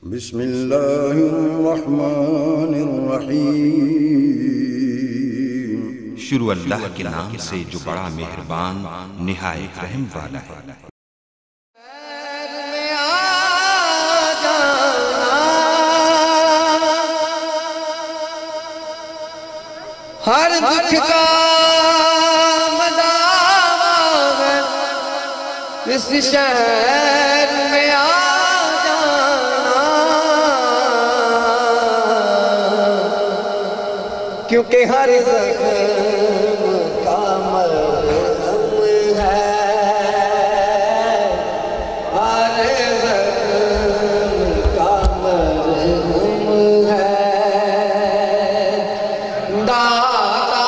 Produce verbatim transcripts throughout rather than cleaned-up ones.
बिस्मिल्लाहिर्रहमानिर्रहीम। शुरू अल्लाह के नाम से जो बड़ा मेहरबान निहायत रहम वाला है। हर दुख का मदावा इस शहर में आ जाना, क्योंकि हर जख्म का मरहम है, हर जख्म का मरहम है। दाता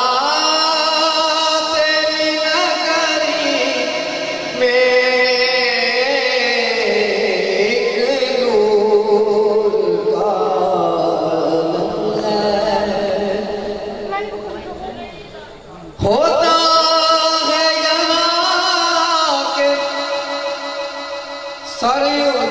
तेरी नगरी में एक नूर का आलम है, होता है यहाँ के सर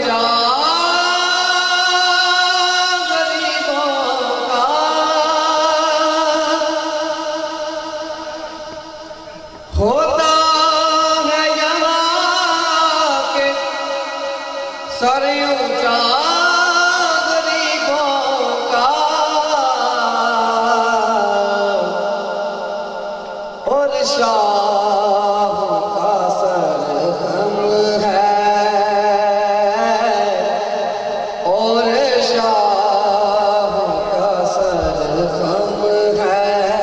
होता है यहाँ के सर ऊंचा गरीबों का, और शाह का सर हम है, और शाह का सर हम है।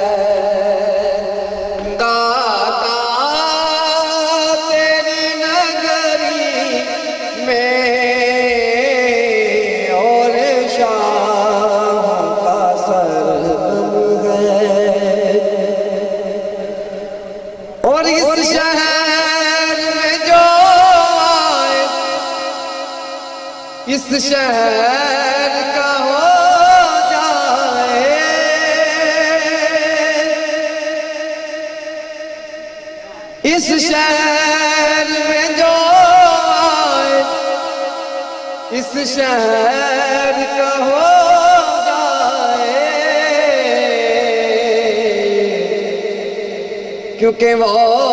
और इस शहर में जो आए इस शहर का हो जाए, इस शहर में जो आए इस शहर का हो जाए, क्योंकि वो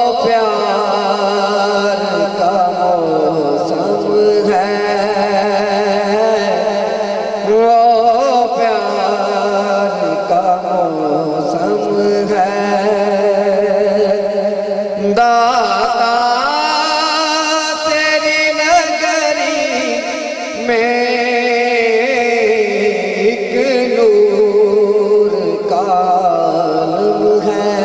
प्यार का मौसम है, वो प्यार का मौसम है। दाता तेरी नगरी में एक नूर का आलम है,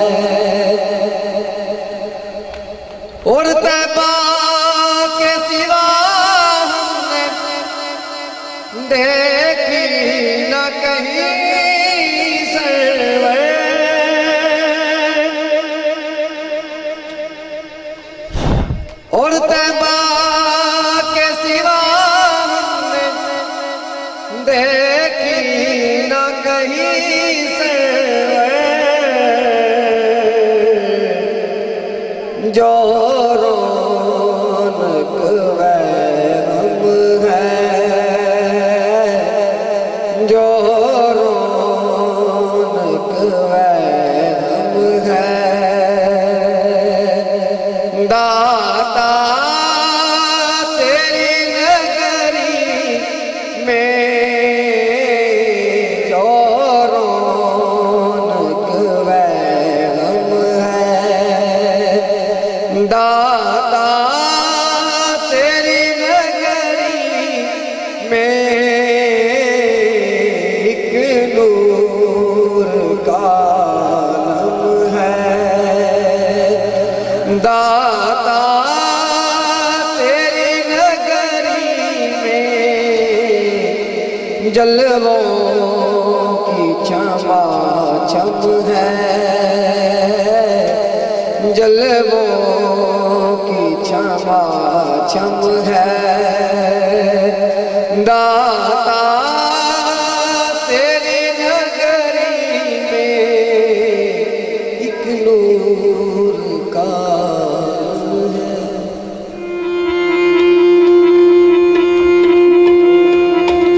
और तैबा के सिवा हमने देखी न कहीं सरवर, और तैबा के सिवा हमने देखी न कहीं सरवर, जो रौनक वैरम है, जो रौनक वैरम है। दाता तेरी नगरी में जो रौनक वैरम है, दाता तेरी नगरी में एक नूर का आलम है। दाता तेरी नगरी में जलवों की क्षमा छम है, जलवों की क्षमा छम है। दाता तेरी नगरी में एक नूर का है।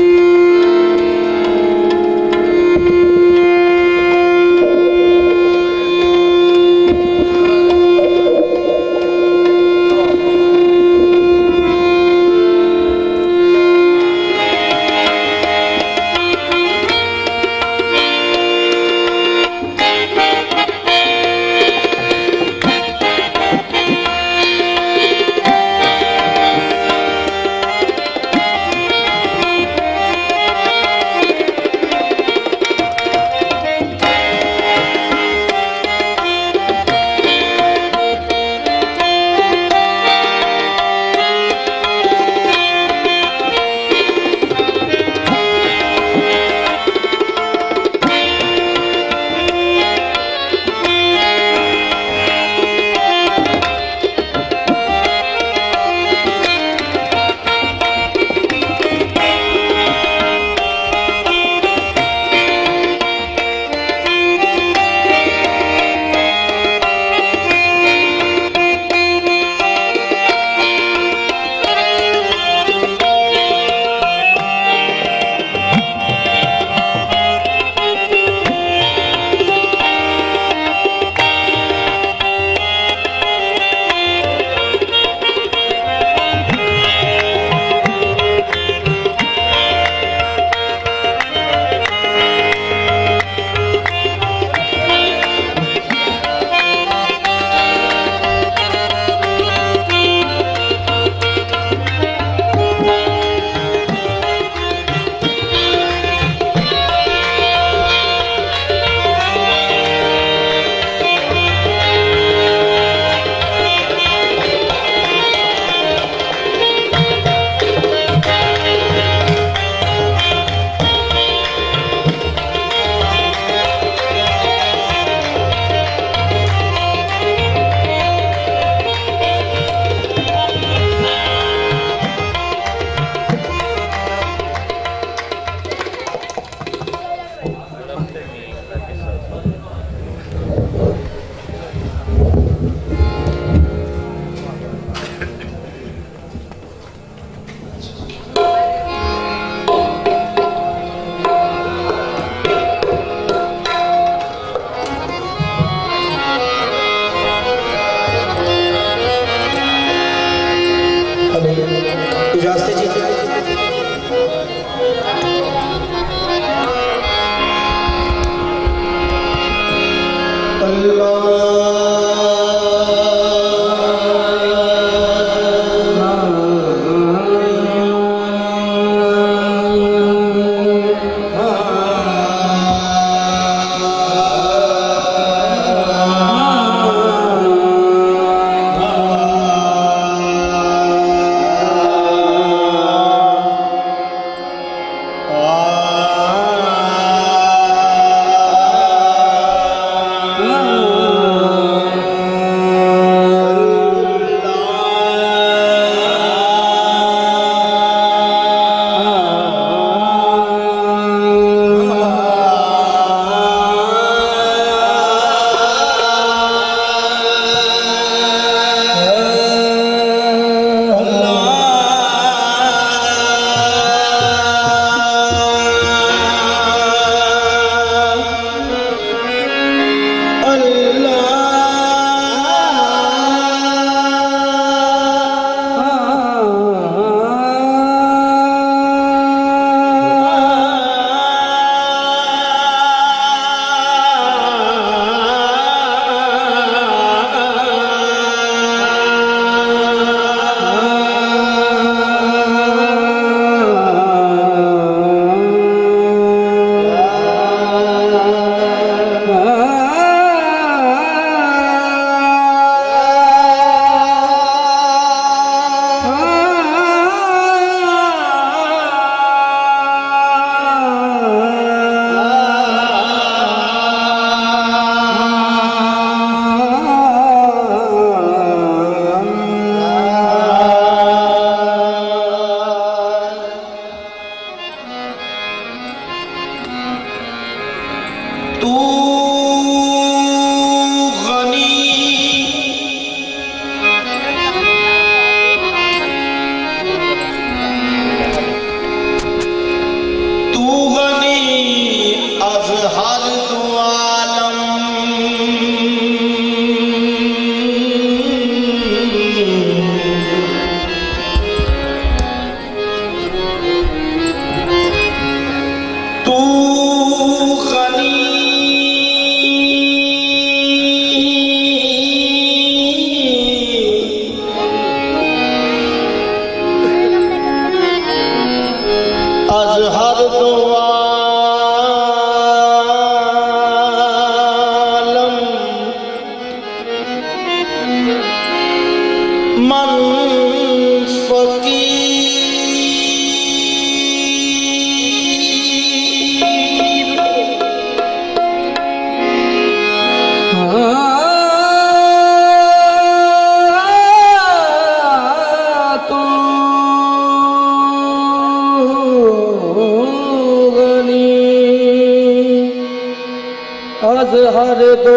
हर दो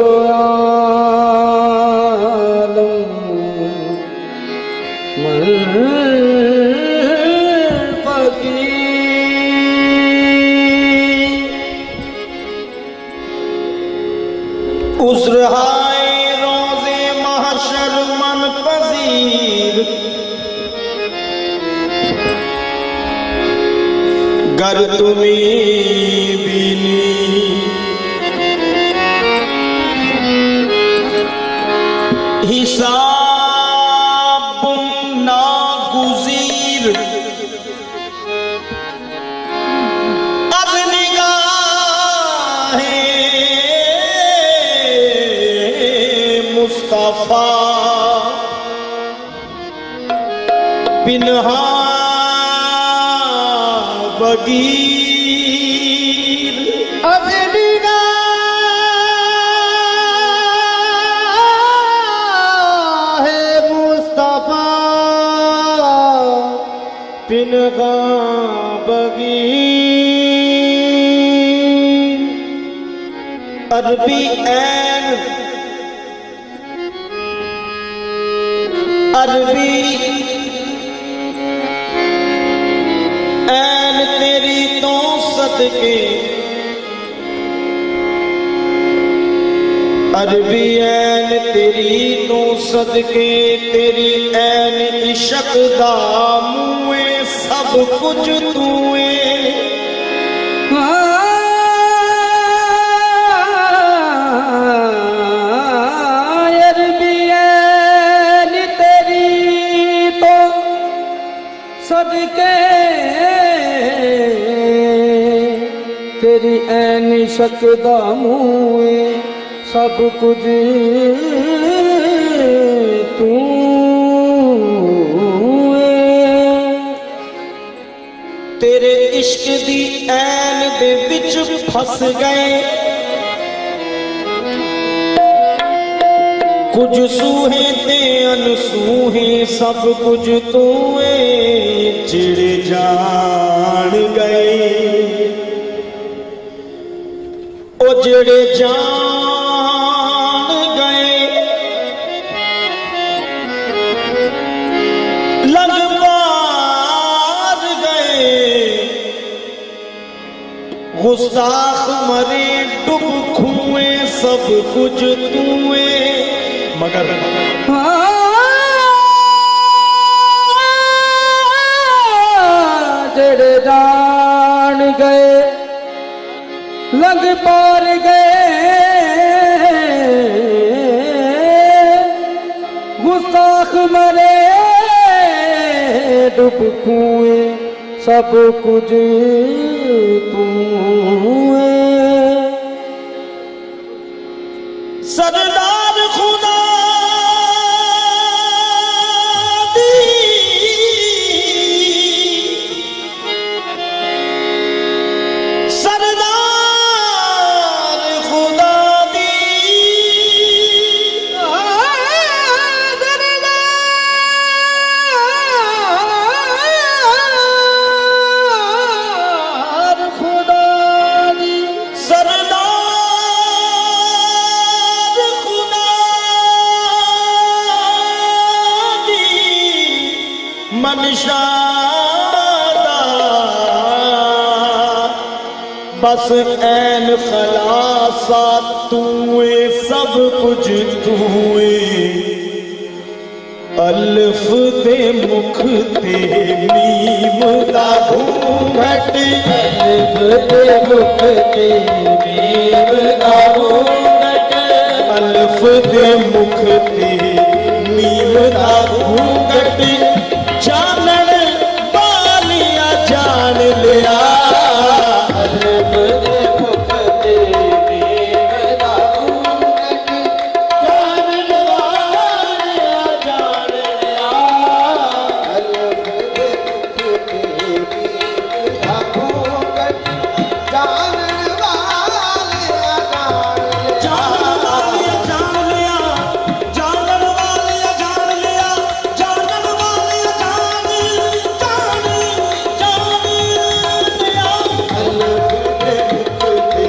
आलम मन फकीर उज़्र-हाए रोज़े महशर मन पज़ीर गर तुम्हें बीनी हिसाब नागुज़ीर अब निगाहे मुस्तफा पिन्हा बगीर अब निगाहे मुस्तफा पिन्हा बगीर अरबी ऐन अरबी ऐन तेरी तो सदके अरबी ऐन तेरी तो सदके तेरी ऐन इश्क दा मुए सब कुछ तूए तेरी ऐन शकदा मुए सब कुछ तू तेरे इश्क दी ऐन दे विच फस गए कुछ सूहे ते अनसूहे सब कुछ तू चिड़ जान गए ओ जिड़े जान गए लग पार गए गुस्ताख मरे डूब खुए सब कुछ तूए मगर जिड़े जान गए लग पार गए गुस्ताख मरे डूब खुए सब कुछ तू सरदार खुदा दी सरदार खुदा दी सरदार खुदा दी सरदार मनशादा बस ऐन खलासा तूए सब कुछ तूए अल्फ दे मुख ते मीम दा घूंघट अल्फ दे मुख ते मीम दा घूंघट अल्फ दे मुख ते मीम दा घूंघट जानन वालिया जान लिया अल्फ दे मुख ते मीम दा घूंघट जानन वालिया जान लिया अल्फ दे मुख ते मीम दा घूंघट जानन वालिया जान लिया जान लिया जानन वालिया जान लिया जानन वालिया जान जान जान लिया अल्फ दे मुख ते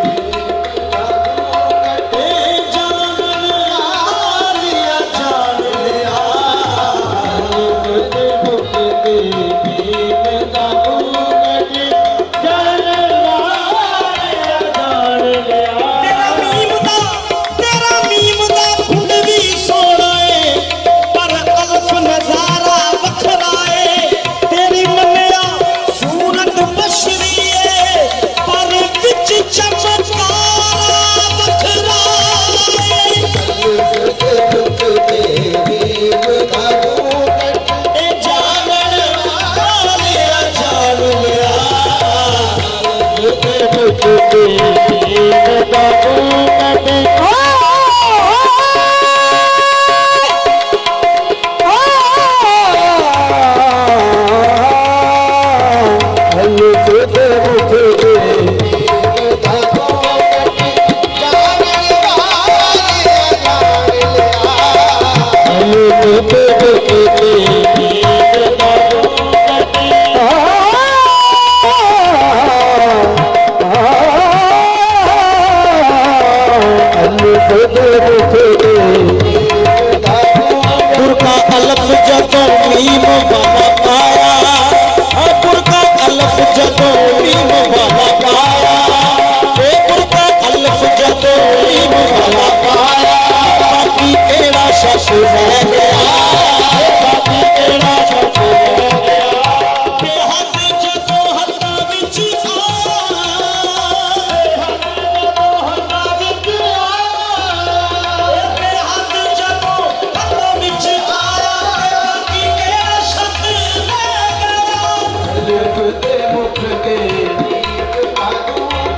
जानन वालिया जान लिया अल्फ दे मुख ते मीम दा घूंघट जानन वालिया जान लिया तेरा मीम दा तेरा मीम दा फुंड भी सोना है पर अल्फ नजारा वखरा है तेरी मन्निया सूरत बशरी है पर विच चमत्कारा वखरा है अल्फ दे मुख ते मीम दा घूंघट ए जानन वालिया जान लिया अल्फ दे मुख ते मीम दा घूंघट अल्फ दे मुख ते मीम दा घूंघट जानन वालिया जान लिया अल्फ दे मुख ते मीम दा घूंघट अल्फ दे मुख ते बुरका अल्फ जदों मीम वाला पाया बुरका अल्फ जदों मीम वाला पाया बुरका अल्फ जदों मीम वाला पाया बाकी केड़ा शक रह गया बाकी केड़ा शक रह गया बेहद जदों हत्ता विच आया बेहद जदों हत्ता विच आया बेहद जदों हत्ता विच आया बाकी केड़ा शक रह गया अल्फ दे मुख ते मीम दा घूंघट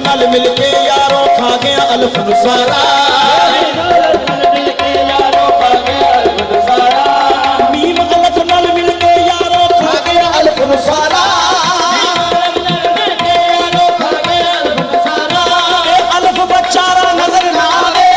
नल मिलके यारों खा गया अल्फ सारा मीम अल्फ नल मिलके यारों खा गया अल्फ सारा अल्फ बच्चारा नजर ना आवे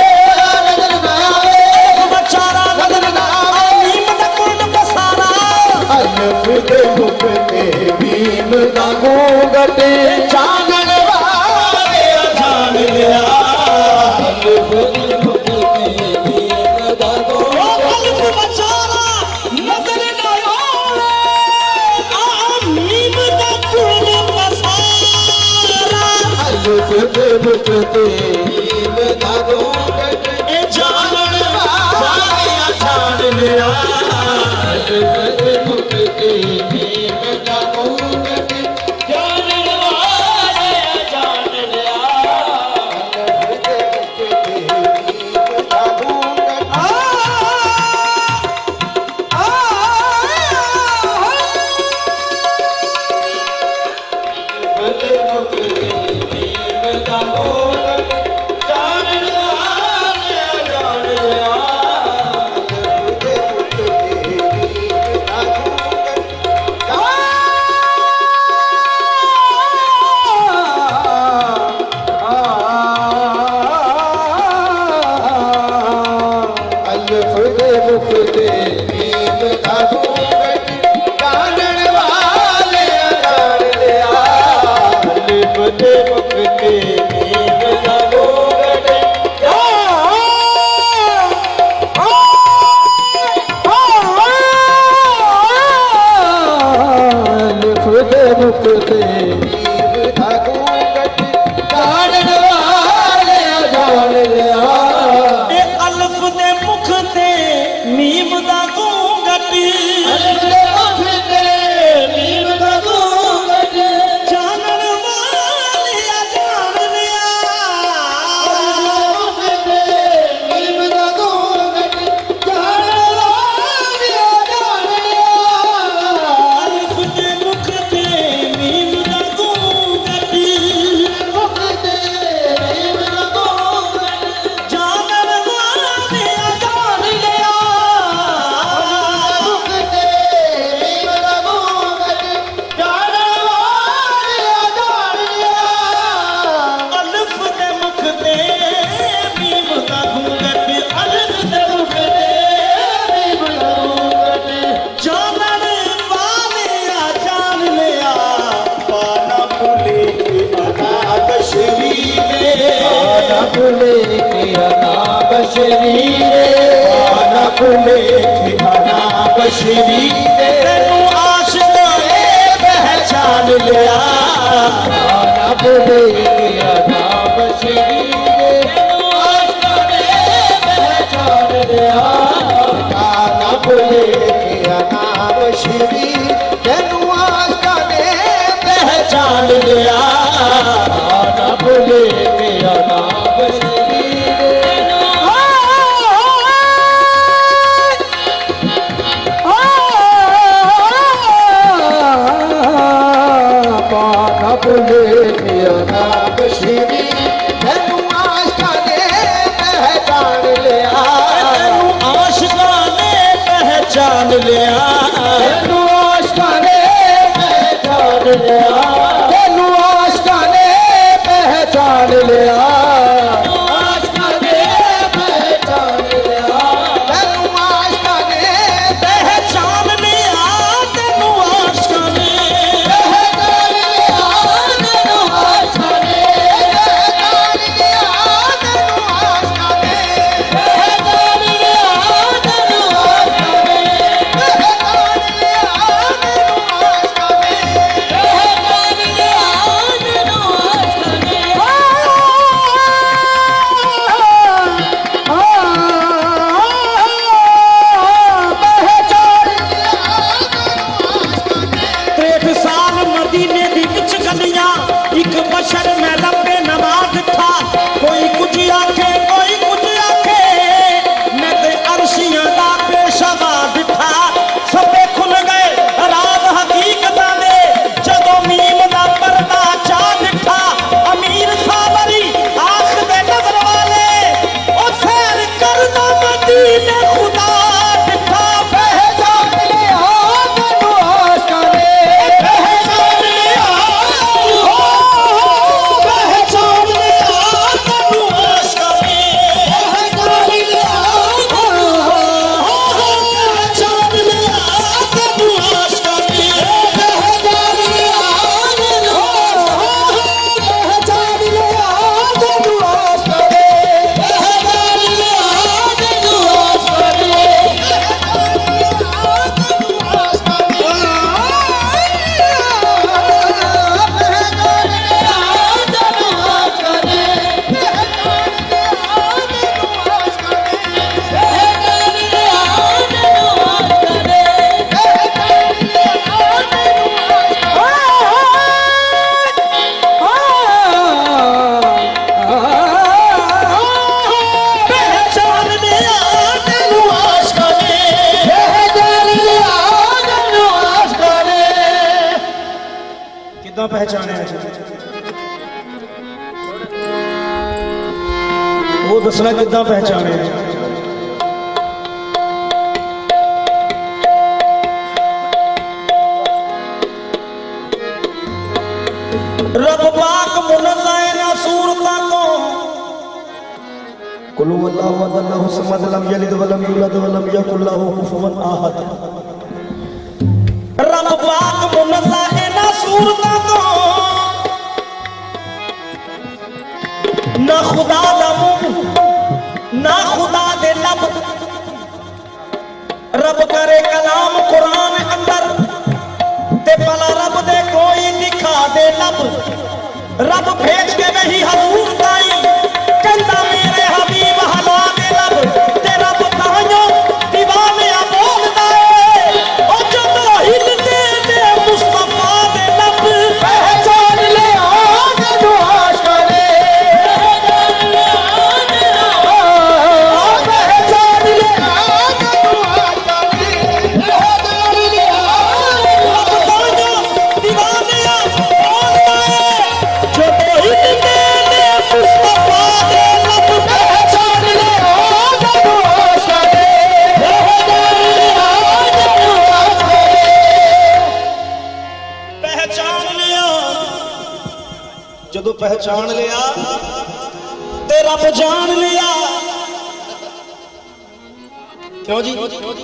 अल्फ बच्चारा नजर ना आवे मीम दा कुल बसारा अल्फ दे मुकते मीम दा घूंघट चानन वाले जान लिया अल्फ दे मुकते मीम दा घूंघट अल्फ बच्चारा नजर ना आवे आ मीम दा कुल बसारा अल्फ दे मुकते मीम दा घूंघट चानन वाले जान लिया अल्फ दे मुकते मीम दा घूंघट चानन वाले जान लिया अल्फ दे मुकते मीम दा घूंघट आ आ अल्फ दे मुकते मीम दा घूंघट चानन वाले जान लिया अल्फ दे मुकते मीम दा घूंघट अल्फ दे मुकते मीम दा घूंघट चानन वाले जान लिया अल्फ दे मुकते मीम दा घूंघट अल्फ दे मुकते मीम दा घूंघट चानन वाले जान लिया ए अल्फ दे मुख ते मीम दा घूंघट अल्फ दे मुख ते मीम दा घूंघट चानन वाले जान लिया अल्फ दे मीम दा घूंघट चानन वाले जान लिया अल्फ दे मुख ते मीम दा घूंघट मुख ते मीम दा घूंघट चानन वाले जान लिया मुख ते मीम दा घूंघट चानन वाले जान लिया अल्फ दे मुख ते मीम दा घूंघट अल्फ दे मुख ते मीम दा घूंघट चानन वाले जान लिया पाना भूले के अनाब शरीरे पाना भूले के अनाब शरीरे पाना भूले के अनाब शरीरे तेनू आशिक़े पहचान लिया पाना भूले के अनाब शरीरे तेनू आशिक़े पहचान लिया पाना भूले के अनाब शरीरे तेनू आशिक़े पहचान लिया पाना भूले के अनाब शरीरे पाना भूले के अनाब शरीरे तेनू आशिक़े पहचान लिया तेनू आशिक़े पहचान लिया तेनू आशिक़े पहचान लिया तेनू आशिक़े पहचान लिया आशिक़े पहचान लिया तेनू आशिक़े पहचान लिया तेनू आशिक़े पहचान लिया तेनू आशिक़े पहचान लिया तेनू आशिक़े पहचान लिया तेनू आशिक़े पहचान लिया तेनू अमीर वो दसना कितना पहचाने। रब पाक मुनज़्ज़ह ना सूरता को कुल हुवल्लाहु अहद अल्लाहु समद लम यलिद वलम यूलद वलम यकुल लहू कुफुवन अहद। रब पाक मुनज़्ज़ह ना सूरता को ना खुदा दा मुंह ना खुदा दे लब। रब करे कलाम कुरान अंदर ते भला रब दे कोई दिखा दे लब। रब भेज के नहीं हजूर ताई कहता मेरे हबीब हला दे लब। ते रब ताइयों दीवाने बोलदा है ओ जदों हिलदे ने मुस्तफा दे लब। पहचान ले आग दुआश करे पहचान ले आग दुआश करे पहचान ले आग ताइयों दीवाने बोलदा है जदों हिलदे ने मुस्तफा दे लब। पहचान ले आग दुआश करे पहचान ले आग दुआश करे। पहचान लिया जदों पहचान लिया ते रब जान लिया। क्यों जी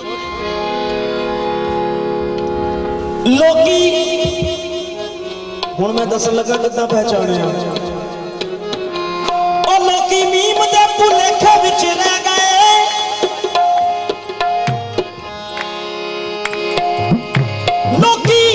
लोकी हुण मैं दसन लगा कितना पहचाने और लोकी मीम दे भुलेखे विच रह गए। लोकी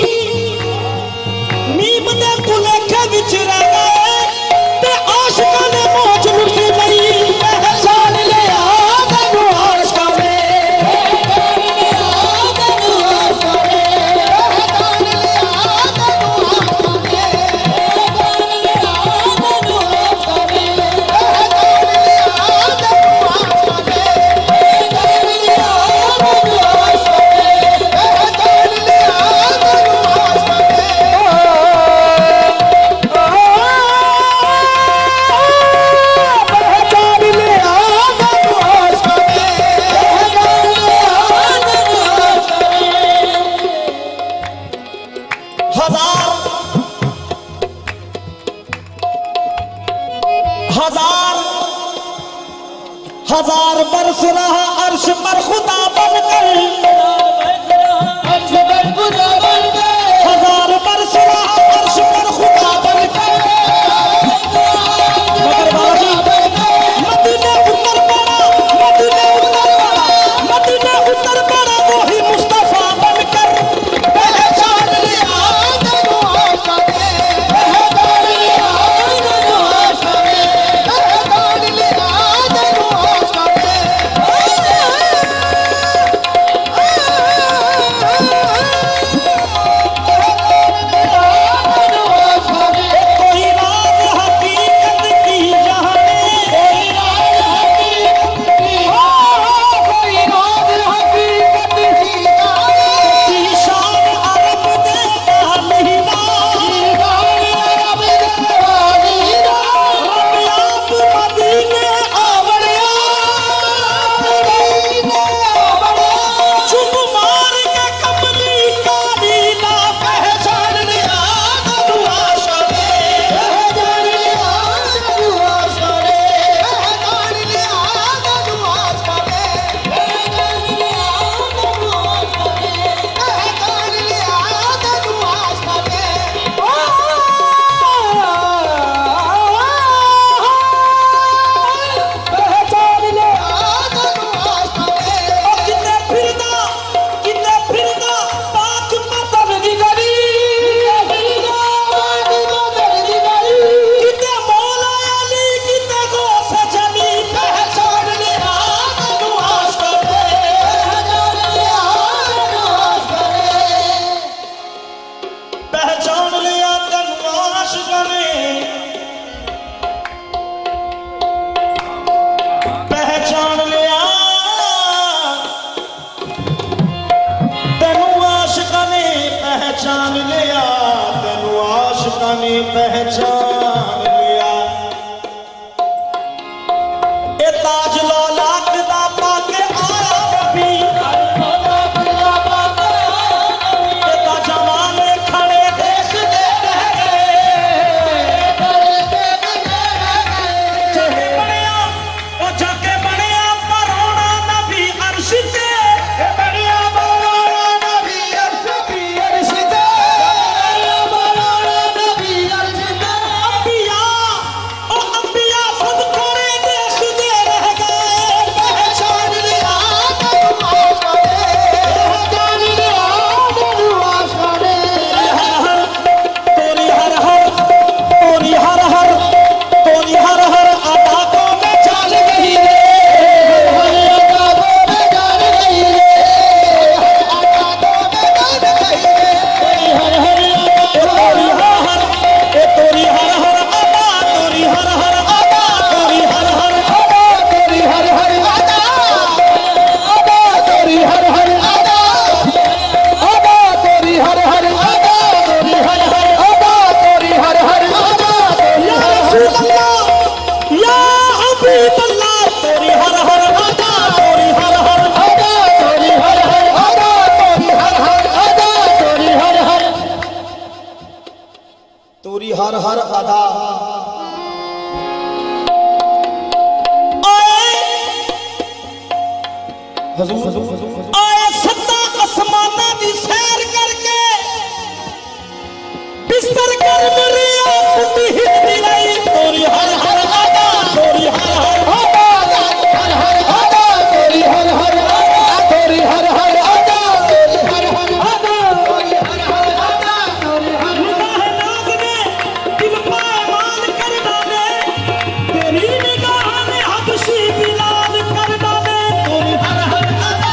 मीम दे भुलेखे विच रह गए ते आशिकां ने मौज लुटी गई। पहचान लिया मैनू आशिकां ने पहचान लिया मैनू आशिकां ने पहचान लिया मैनू आशिकां ने पहचान लिया मैनू आशिकां ने पहचान लिया मैनू आशिकां ने पहचान लिया मैनू आशिकां ने पहचान लिया मैनू आशिकां ने। हजार हजार हजार बरस रहा अर्श पर खुदा बनकर। हजार बरस रहा अर्श पर खुदा बनकर। मगर बाजी मदीने उतर पड़ा मदीने उतर पड़ा मदीने उतर पड़ा वही मुस्तफा बनकर। पहचान लिया मैनू आशिकां ने पहचान लिया मैनू आशिकां ने पहचान लिया मैनू आशिकां ने। अल्लाह या हबीब अल्लाह तेरी हर हर अदा तेरी हर हर अदा तेरी हर हर अदा तेरी हर हर अदा तेरी हर हर तेरी हर हर अदा आए सत्ता आसमाना की सैर करके बिस्तर कर मेरी आपकी हिंदी लाई तोरी हर हर आदा तोरी हर हर आदा हर हर आदा तोरी हर हर आदा तोरी हर हर आदा तोरी हर हर आदा तोरी हर हर आदा तोरी हर निगाह नाज ने दिल पायमान कर डाले तेरी निगाह ने हबशी बिलाल कर डाले तोरी हर हर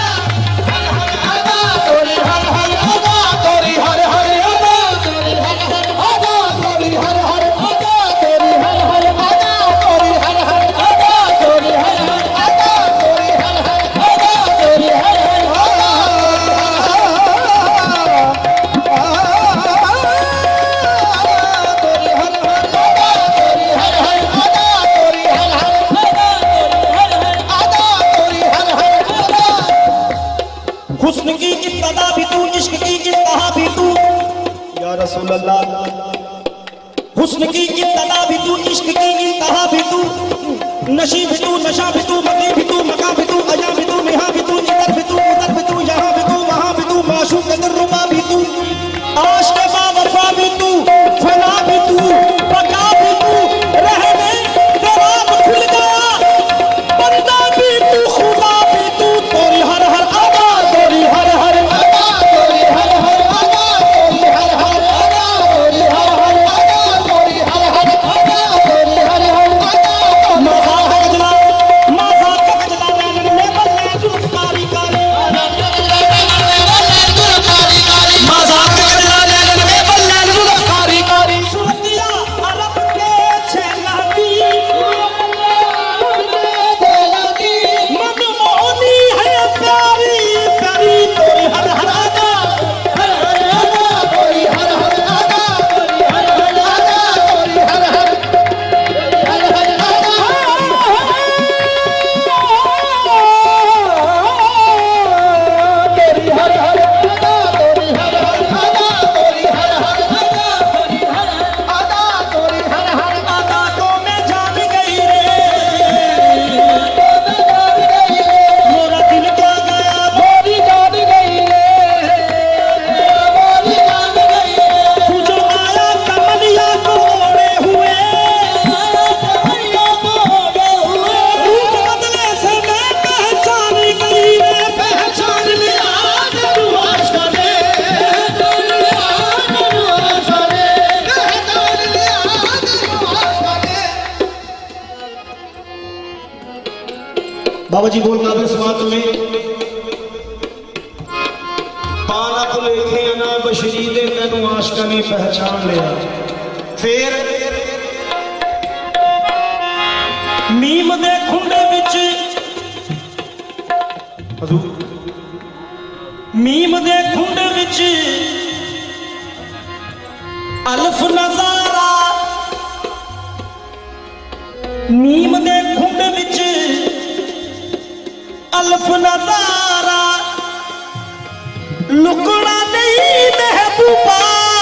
हुस्न की इब्तदा भी तू इश्क की इंतहा भी तू या रसूल अल्लाह हुस्न की इब्तदा भी तू इश्क की इंतहा भी तू नशी भी तू नशा भी तू मकी भी तू मका भी तू अजा भी तू मिहा भी तू इधर भी तू उधर भी तू यहाँ भी तू वहाँ भी तू माशूक के दिलरुबा भी तू आश के बावफा भी तू फना भी तू बका भी तू रहने तेरा खुल गया बंदा भी तू खुदा भी तू तोरी हर हर आदा तोरी हर हर आदा तोरी हर हर आदा तोरी हर हर आदा तोरी हर हर आदा तोरी हर हर आदा तोरी हर हर आदा मजा गजला मजा गजला में बल्ले जुल्फकारी कारी मजा गजला में बल्ले जुल्फकारी कारी सुरतिया अरब के छेलाती मनमोहनी है प्यारी प्यारी तोरी हर हर आदा हर हर आदा तोरी हर हर आदा तोरी हर हर आदा तोरी हर हर हर हर आदा तेरी हर हर आदा तोरी हर हर आदा तोरी हर हर आदा तोरी हर हर आदा तोरी हर हर आदा को मैं जान गई रे मोरा दिल क्या गया मोरी जान गई रे मोरी जान गई तू जो आया कमलिया को ओढ़े हुए कमलिया को ओढ़े हुए रूप बदले से मैं पहचान गई रे पहचान लिया जब आशा ने पहचान लिया जब आशा ने पहचान लिया जब आशा ने बाबा जी बोल काबिल समात में पाना को लेखे ना बशरी दे तेनू आशका ने पहचान लिया फिर मीम दे खुंडे विच मीम दे खुंडे विच अल्फ नजारा मीम दे खुंडे विच अल्फ नजारा लुकड़ा नहीं महबूबा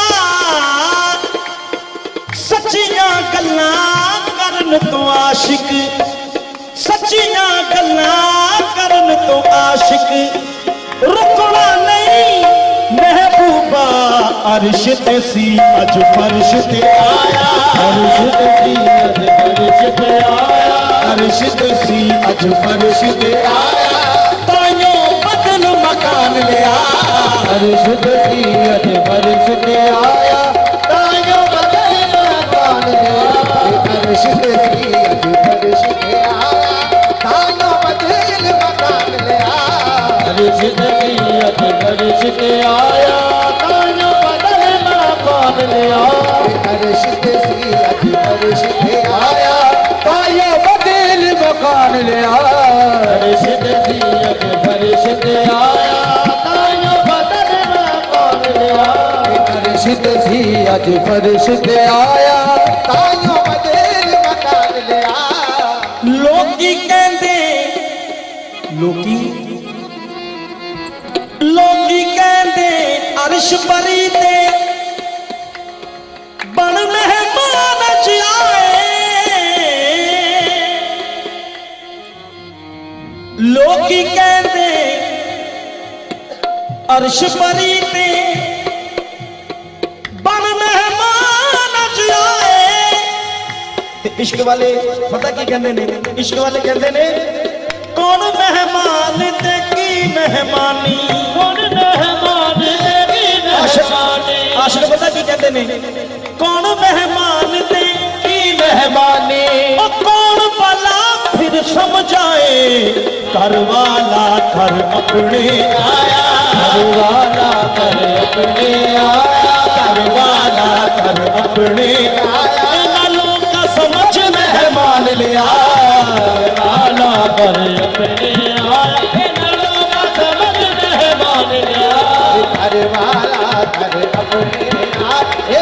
सच्चियां गल्लां करन तो आशिक सच्चियां गल्लां करन तो आशिक रुकना नहीं महबूबा अर्श ते सी अज फर्श ते आया अर्श ते सी अज फर्श ते आया अर्श ते सी अज फर्श ते आया तायो बदल मकान लिया अर्श ते सी अज फर्श ते आया तायो बदल मकान लिया अर्श ते सी अज फर्श ते आया तायो बदल मकान लिया अर्श ते सी अज फर्श ते आया तायो बदल मकान लिया अर्श ते सी अज फर्श ते आया तायो बदल मकान लिया अर्श ते सी अज फर्श ते आया तायो बदल मकान लिया अर्श ते सी अज फर्श ते आया तायो बदल लोकी कहते लोकी लोकी कहते अर्श परी ते बन मेहमान आए। लोकी कहते अर्श परी ते बन मेहमान आए। इश्क वाले पता की कहते ने, इश्क वाले कहते ने कौन मेहमान ते की मेहमानी, कौन मेहमान ते की मेहमानी। आशिक पता की कहते ने कौन मेहमान ते की मेहमानी। ओ कौन भला फिर समझाए घर वाला घर अपने आया, घर वाला घर अपने आया, घर वाला घर अपने आया। नालों का समझ मेहमान लिया, वाला घर अपने आया। नालों का समझ मेहमान लिया, घर वाला घर अपने आया।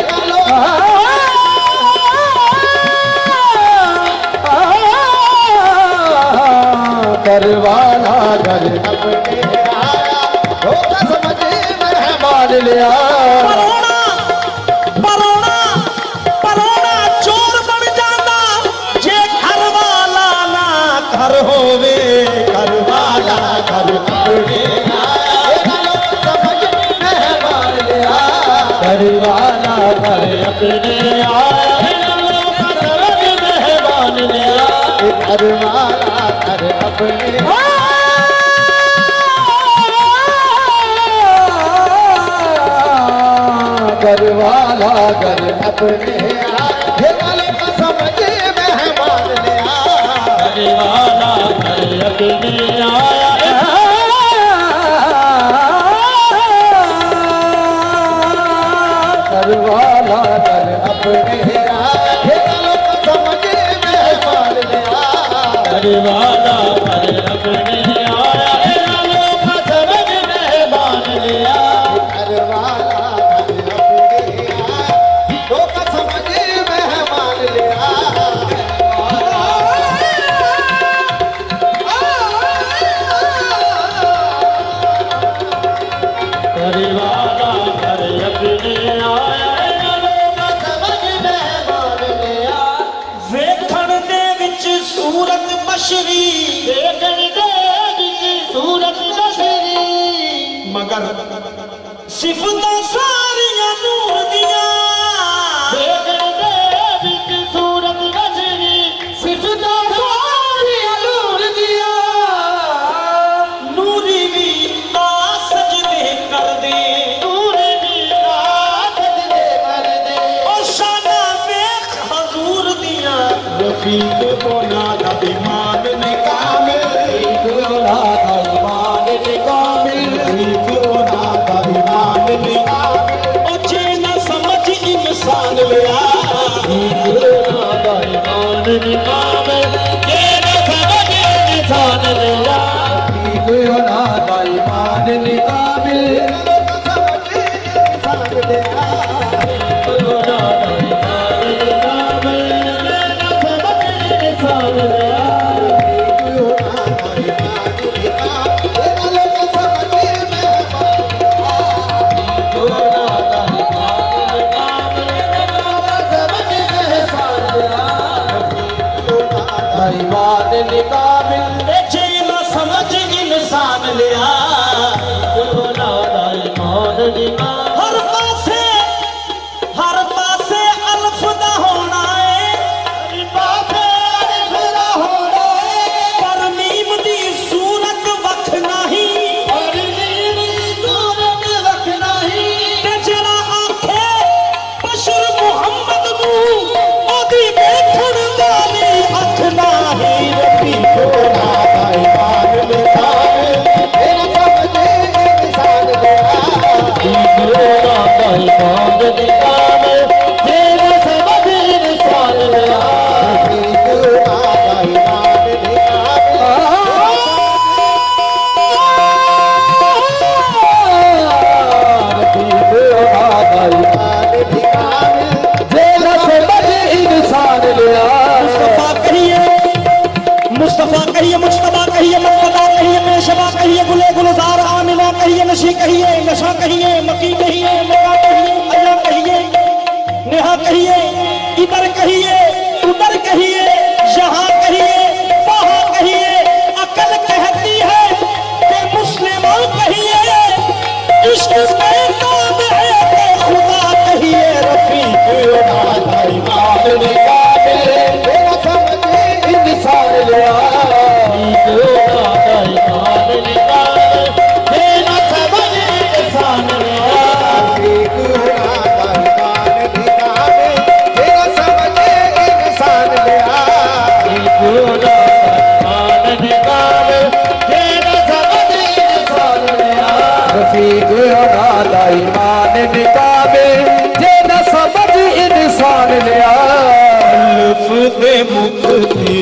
घर वाला घर अपने आया, होगा समझे मेहमान लिया। परोना परोना परोना चोर बन जाता जे घर वाला ना घर होवे। घर वाला घर अपने आया, समझ मेहमान लिया। घर वाला घर अपने आया, मेहमान लिया। घर वाला घर अपने घर वाला घर अपने आए। समझ मेहमान लिया, घर वाला घर अपने आया। घर वाला घर अपने आए, समझ मेहमान लिया। घर वाला घर अपने आया, समझ मेहमान लिया। घर वाला घर अपने आया, तो समझ मेहमान लिया। घर वाला घर अपने आया, समझ मेहमान लिया। वेखण दे विच सूरत बशरी, वेखण दे विच सूरत बशरी, मगर सिफतां सारियां नूर दियां। वेखण दे विच सूरत बशरी, सिफतां सारियां नूर दियां। नूरी भी आ सजदे कर दे, नूरी भी आ सजदे कर दे। ओ शाना वेख हजूर दियां, रफीक बोला दा ईमान ने कामिल, रफीक बोला दा ईमान ने कामिल, रफीक बोला दा ईमान ने कामिल। ओ जे न समझ इंसान लिया, रफीक बोला दा ईमान ने कामिल। जे न समझ इंसान लिया, रफीक बोला दा ईमान ने कामिल। समझ इंसान लिया, रफीक बोला दा ईमान ने कामिल। समझ लिया, इंसान लिया। हर पासे हर पासे अल्फ दा होना है, हर पासे अल्फ दा होना है। पर मीम दी सूरत वख नहीं, पर मीम दी सूरत वख नहीं। ते जरा आखे बशर मुहम्मद नू ओदी देखण वाली अख नहीं। रफीक मुस्तफ़ा कहिए, मुश्तबा कहिए, मुर्तदा कहिए, पेशवा कहिए, गुले गुलजार आमिना कहिए, नशी कहिए, नशा कहिए, मकी कहिए, मेरा कहिए, अल्लाह कहिए, नेहा कहिए, इधर कहिए, उधर कहिए, यहाँ कहिए, वहाँ कहिए। अकल कहती है कि मुस्लिमान कहिए, इश्क में काम है कि खुदा कहिए। रफीक ईमान निकाले तेरा समझे इंसान लिया, ईमान निकाले तेरा समझे इंसान लिया, रफीक ईमान निकाले तेरा समझे इंसान लिया, ईमान निकाले तेरा समझे इंसान लिया, रफीक ईमान निकाले तेरा समझ इंसान लिया। अल्फ दे मुक्ति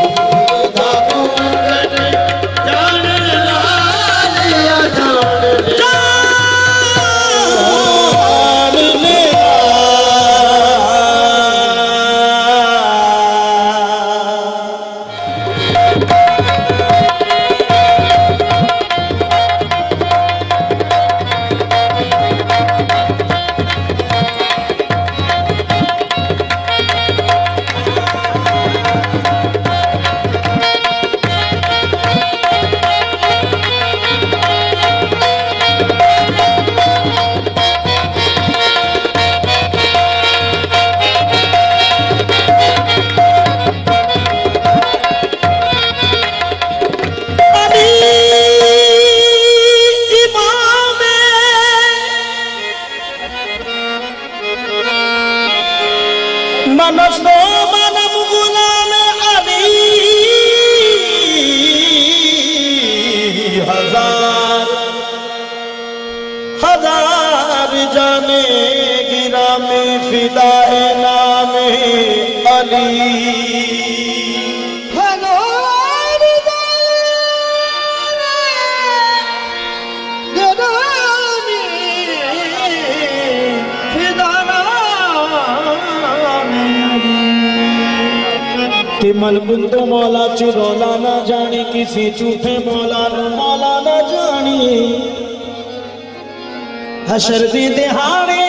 हजार जाने गिरा में फिदाए नाम अली, हजार जाने फिदा नाम अली। कि मलबुल तो मौला चुरौला ना जानी, किसी झूठे मौला नु मौला ना जानी। हशर दी दिहाड़े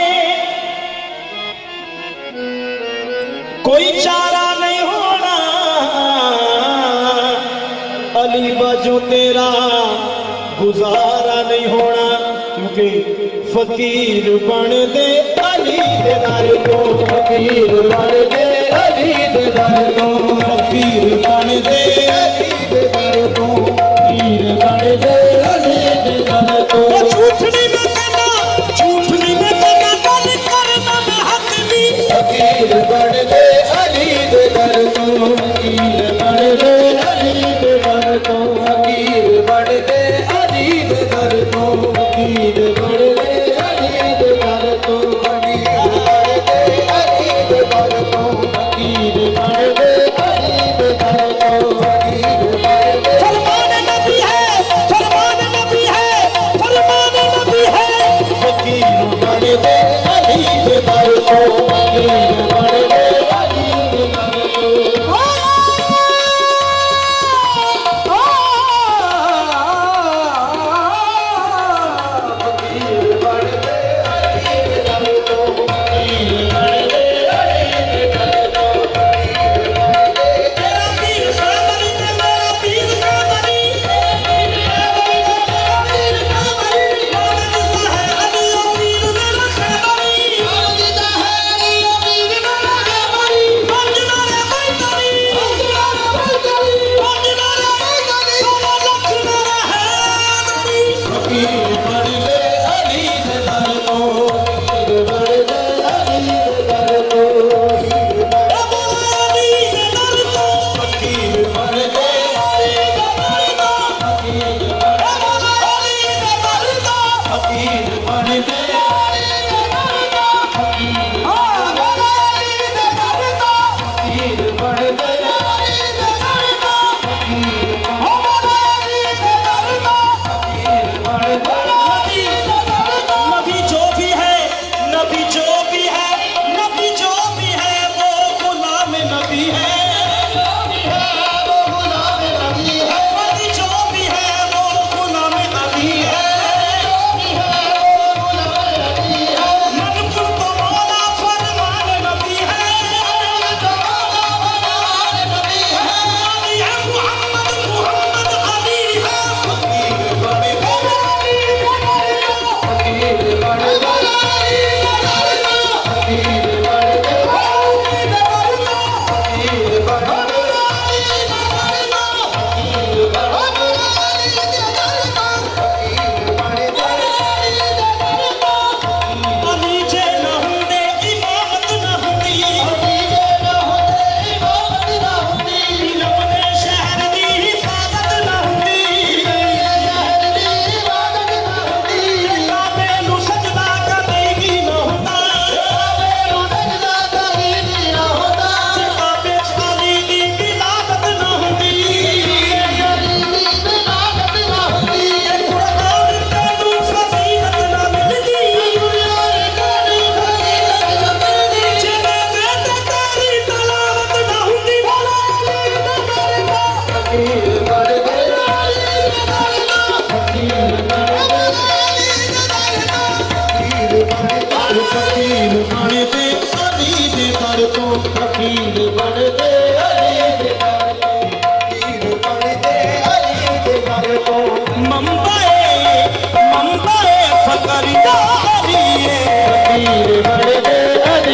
कोई चारा नहीं होना, अली बजो तेरा गुजारा नहीं होना। क्योंकि फकीर बन दे अली दे दर को, फकीर बन दे अली दे दर को, फकीर बन दे अली दे दर को, फकीर बन दे अली दे दर को। झूठ नहीं फकीर बन दे अली दे दर को, फकीर बन दे अली दे दर को, फकीर बन दे अली दे दर को, फकीर बन दे अली दे दर को, फकीर बन दे अली दे दर को, फकीर बन दे अली दे दर को, फकीर बन दे। फरमान नबी है, फरमान नबी है, फरमान नबी है, फकीर बन दे अली दे दर को, फकीर बन दे अली दे दर को।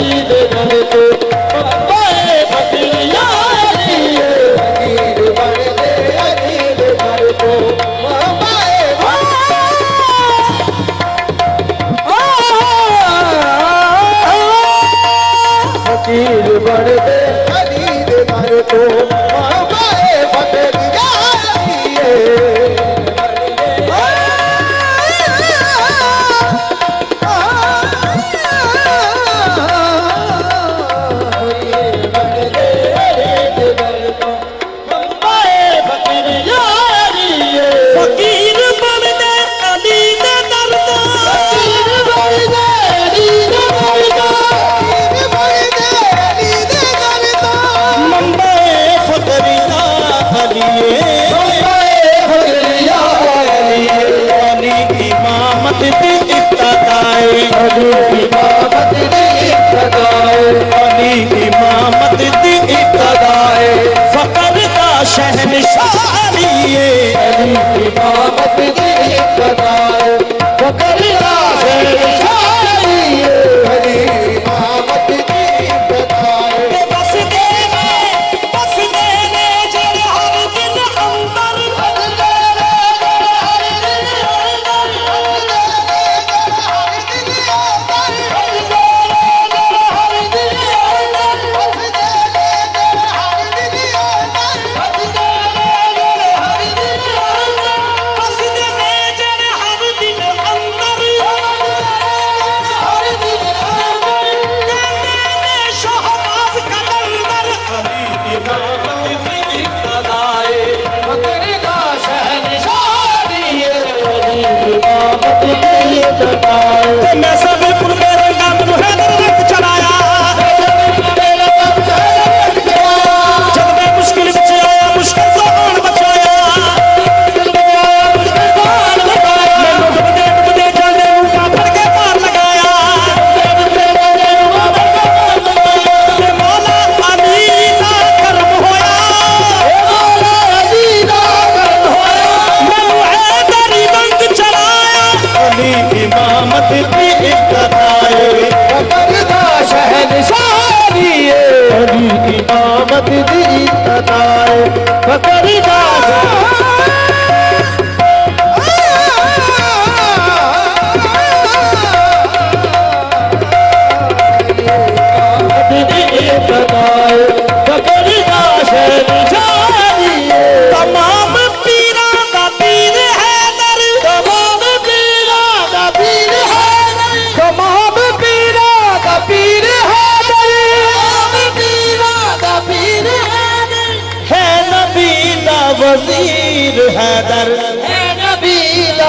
वजीर हैदर है नबी दा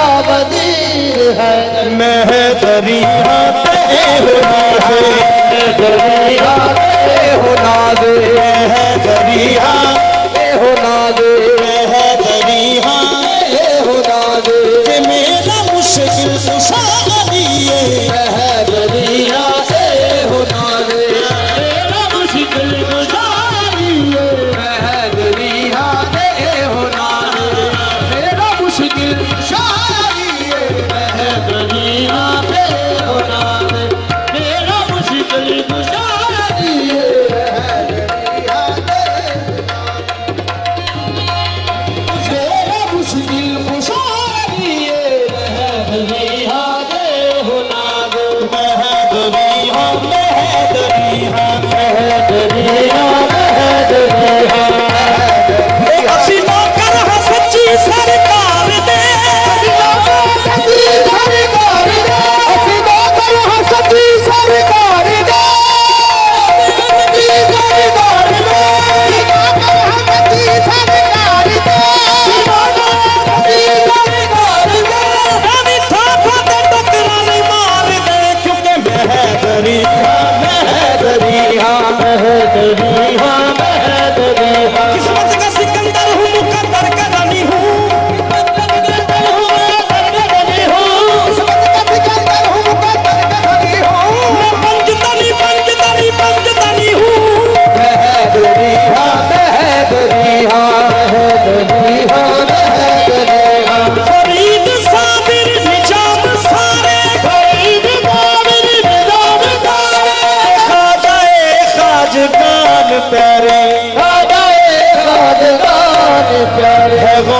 वजीर हैदर मैं दरिया पे होना है दरिया पे होना दे है दरिया पे होना दे है दरिया पे होना दे कि मेरा मुश्किल कुशा लिए है दरिया पे होना दे मेरा मुश्किल कुशा लिए है दरिया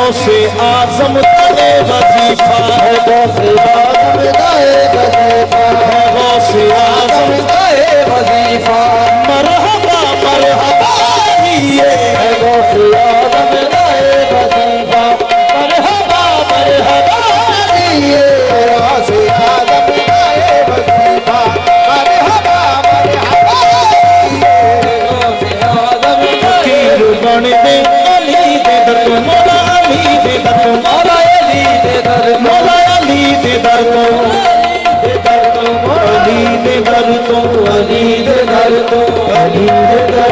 गौसे आजम दाए वजीफा है गौसे आजम दाए वजीफा है गौसे आजम दाए वजीफा मरहबा मरहबा ये है गौसे आजम दाए वजीफा मरहबा मरहबा ये गौसे आजम दाए वजीफा मरहबा मरहबा ये गौसे आजम फकीर बन दे अली दे दर मौला अली दे दर मौला अली दे दर मौला अली दे दर दे दर अली दे दर तो अली दे दर तो अली दे दर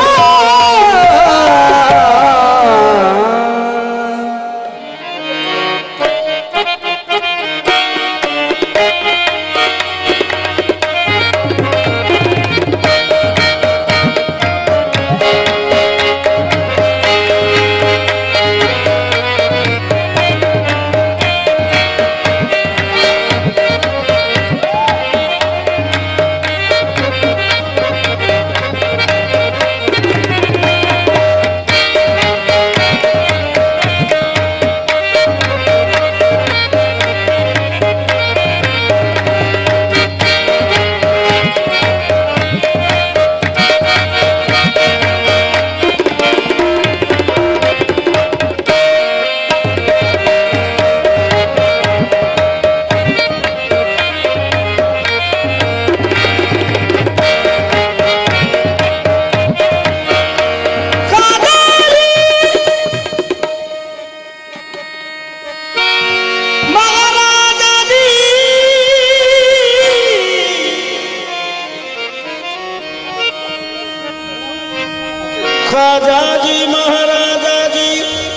ख्वाजा जी महाराजा जी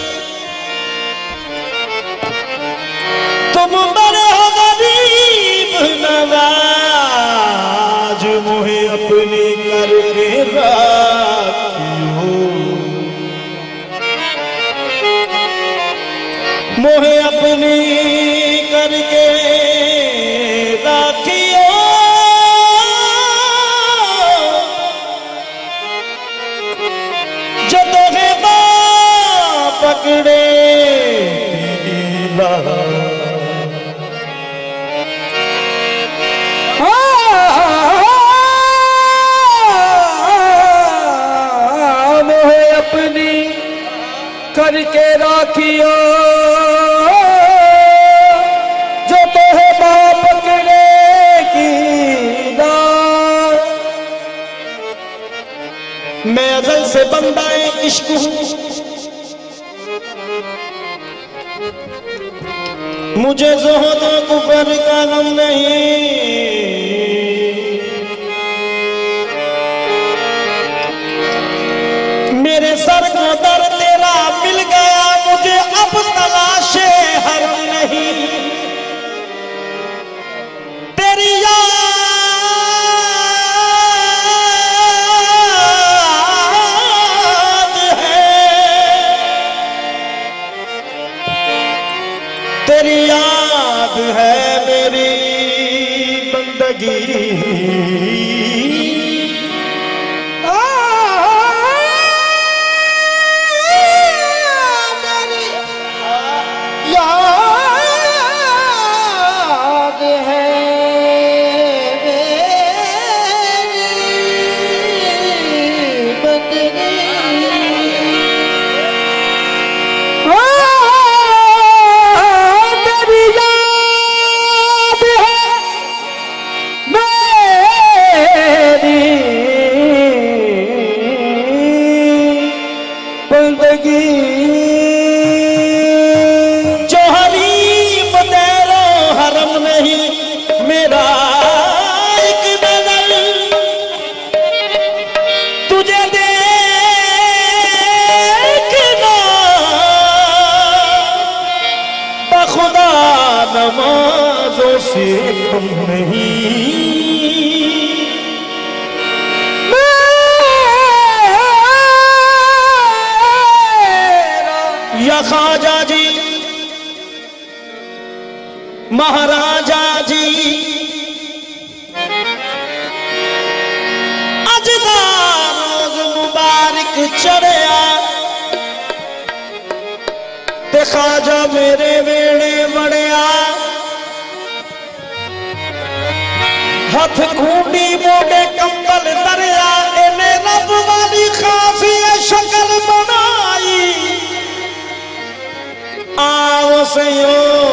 तुम बड़े हो गरीब नवाज मोहे अपने करके राखियो मोहे अपने करके राखियो पकड़े मोहे अपनी करके राखियो जो तोहे बाप पकड़े की मैं अज़ल से बंदाए इश्क हूँ मुझे ज़ुहद कुफर का गम नहीं मेरे सर को दर तेरा मिल गया मुझे अब तलाशे हरम नहीं तेरी याद है तेरी याद है मेरी बंदगी जो हरीम तेरो हरम नहीं मेरा एक नजर तुझे देखना बखुदा नमाजों से कम नहीं या ख्वाजा जी महाराजा जी अजदा रोज मुबारक चढ़िया ते खाजा मेरे वेड़े बड़िया हथ खूंडी मोड़े कंबल दरिया इन्हें रब वाली खाफी शक्ल बनाई आओ सयो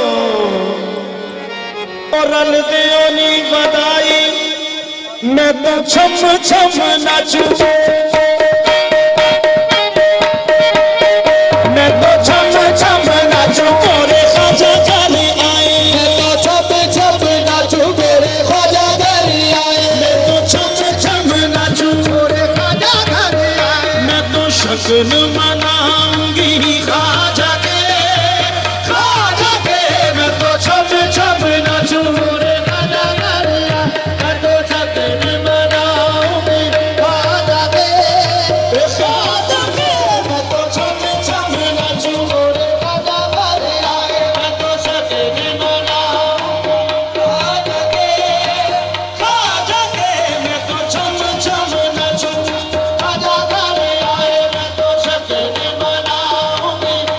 और रल दियो नी बधाई मैं तो छम छम नाचू मैं तो छम छम नाचू मोरे खाजा घर आए मैं तो छम छम नाचू मेरे खाजा घर आए मैं तो छम छम नाचू मोरे खाजा घर आए मैं तो शक्ल मनाऊंगी खाजा के खाजा के मैं तो छम छम नाचू मोरे खाजा घर आए मैं तो शक्ल मनाऊंगी खाजा के खाजा के मैं तो छम छम नाचू मोरे खाजा घर आए मैं तो शक्ल मनाऊंगी खाजा के खाजा के मैं तो छम छम नाचू खाजा घर आए मैं तो शक्ल मनाऊंगी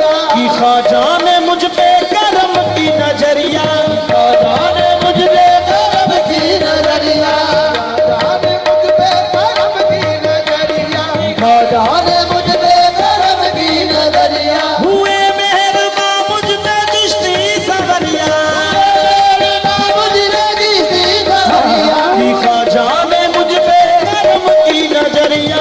कि ख्वाजा ने मुझ पे करम की नजरिया, ख्वाजा ने मुझ पे करम की नजरिया, ख्वाजा ने मुझ पे करम की नजरिया, हुए मेहरबान मुझ पे दृष्टि सवरिया, मुझ पे दृष्टि सवरिया, कि ख्वाजा ने मुझ पे करम की नजरिया,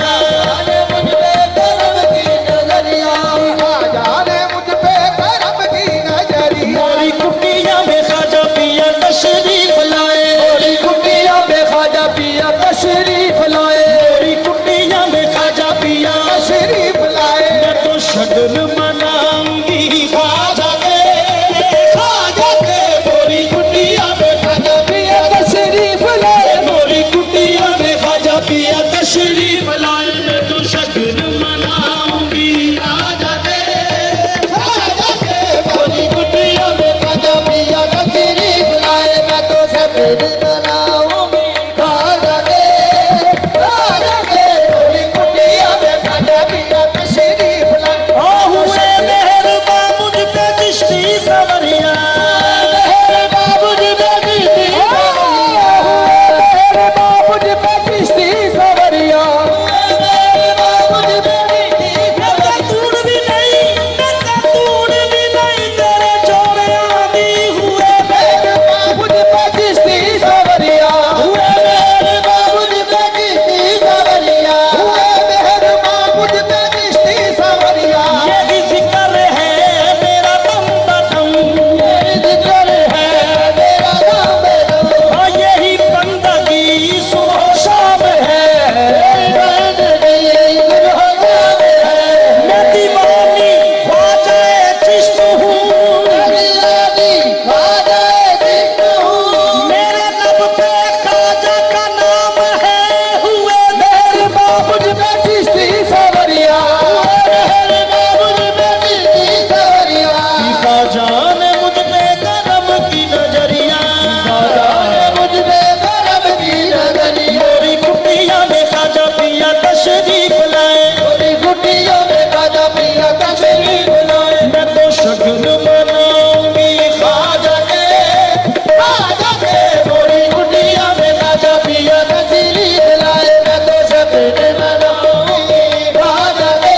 तशरीफ लाए, मोरी कुटिया में ख्वाजा पिया तशरीफ लाए, मोरी कुटिया में ख्वाजा पिया तशरीफ लाए, मैं तो शगन मनाऊंगी ख्वाजा के, ख्वाजा के, मोरी कुटिया में ख्वाजा पिया तशरीफ लाए, मोरी कुटिया में ख्वाजा पिया तशरीफ लाए, मैं तो शगन मनाऊंगी ख्वाजा के, ख्वाजा के, मोरी कुटिया में ख्वाजा पिया तशरीफ लाए, मैं तो शगन मनाऊंगी ख्वाजा के, ख्वाजा के, मोरी कुटिया में ख्वाजा पिया तशरीफ लाए, ओ हुए मेहरबान मुझ पे दृष्टि सवरिया, मेहरबान मुझ पे दृष्टि सवरिया, मेहरबान मुझ पे दृष्टि सवरिया, मेहरबान मुझ पे दृष्टि सवरिया, तूड़ भी नहीं, तूड़ भी नहीं तेरे छोड़े आदि हुए मेहरबान मुझ पे दृष्टि सवरिया, हुए मेहरबान मुझ पे दृष्टि सवरिया, हुए मेहरबान मुझ पे दृष्टि सवरिया, यही जिक्र है मेरा दम बदम, यही जिक्र है मेरा दम बदम, और यही बंदगी सुबह शाम है, बंदगी सुबह शाम है, मैं दीवानी ख्वाजा चिश्त हूँ, मैं दीवानी ख्वाजा चिश्त हूँ, मेरे लब पे ख्वाजा का नाम है, हुए मेहरबान मुझ पे दृष्टि सवरिया, मेहरबान मुझ पे दृष्टि सवरिया, ख्वाजा ने मुझ पे करम की नजरिया, ख्वाजा ने मुझ पे करम की नजरिया, मोरी कुटिया में ख्वाजा पिया तशरीफ लाए, मोरी कुटिया में ख्वाजा पिया तशरीफ लाए, मैं तो शगन मनाऊंगी ख्वाजा के, ख्वाजा के, मोरी कुटिया में ख्वाजा पिया तशरीफ लाए, मैं तो शगन मनाऊंगी ख्वाजा के,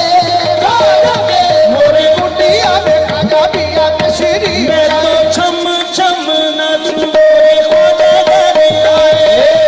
ख्वाजा के, मोरी कुटिया में ख्वाजा पिया तशरीफ, मैं तो छम छम नाचूं मोरे ख्वाजा घर आए।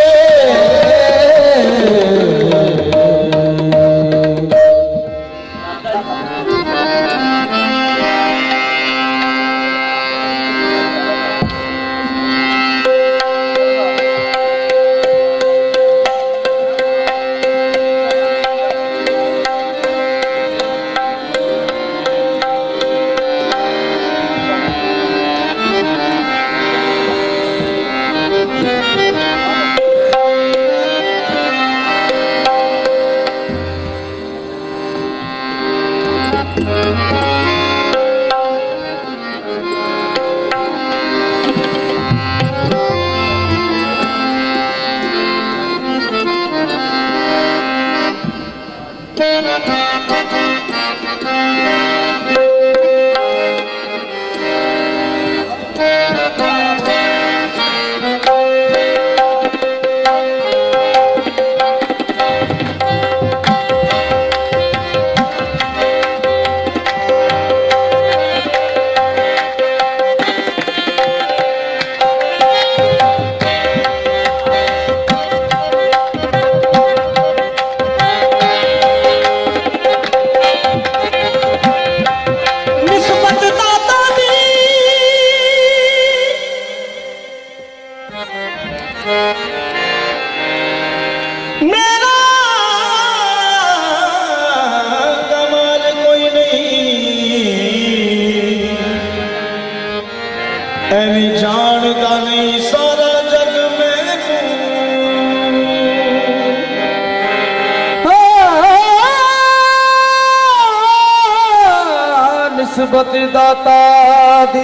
निस्बत दाता दी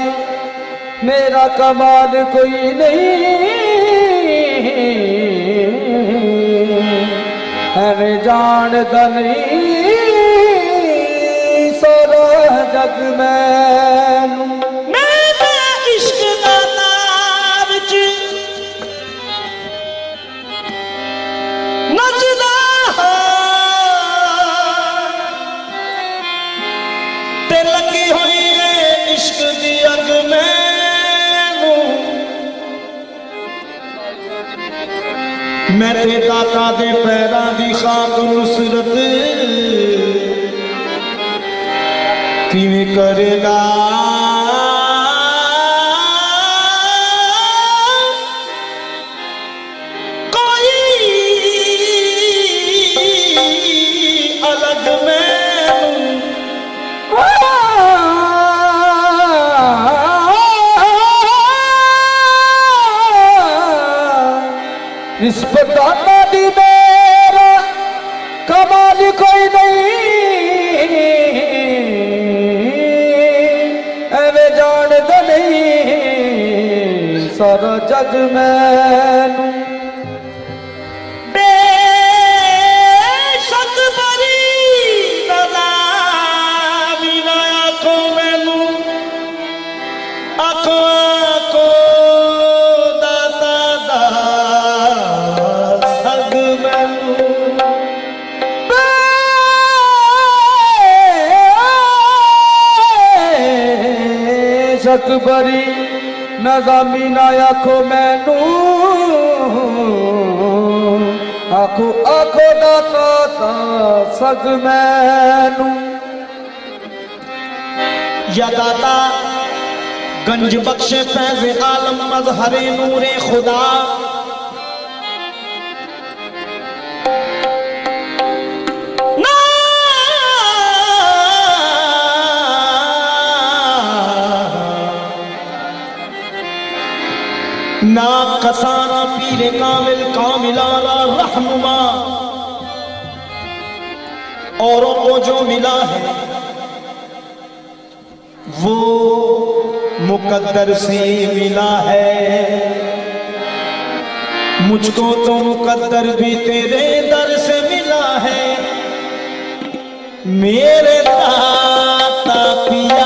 मेरा कमाल कोई नहीं, हमें जानता नहीं सारा जग मैनू मेरे इश्क दा तार च नचदा ते लगी हुई है इश्क दी अग मैनू मेरे दाता दे पैरां दी खाक नुसरत किवें करेगा कोई अलग मैनू निस्बत दाता दी मेरा कमाल कोई नहीं एवे जानदा नहीं सारा जग मैनू बेशक बरी दला बिना आखो मैनू आखो आखो दाता दा सग मैनू बेशक बरी नजामी ना आखो मैनू आखो आखो दाता दा सग मैनू या दाता गंज बख्शे फैज़ आलम मज़हरे नूरे खुदा ना ना कसाना पीरे कामिल कामिलाना रहनुमा औरों को जो मिला है वो मुकद्दर से मिला है मुझको तो मुकद्दर भी तेरे दर से मिला है मेरे दाता पिया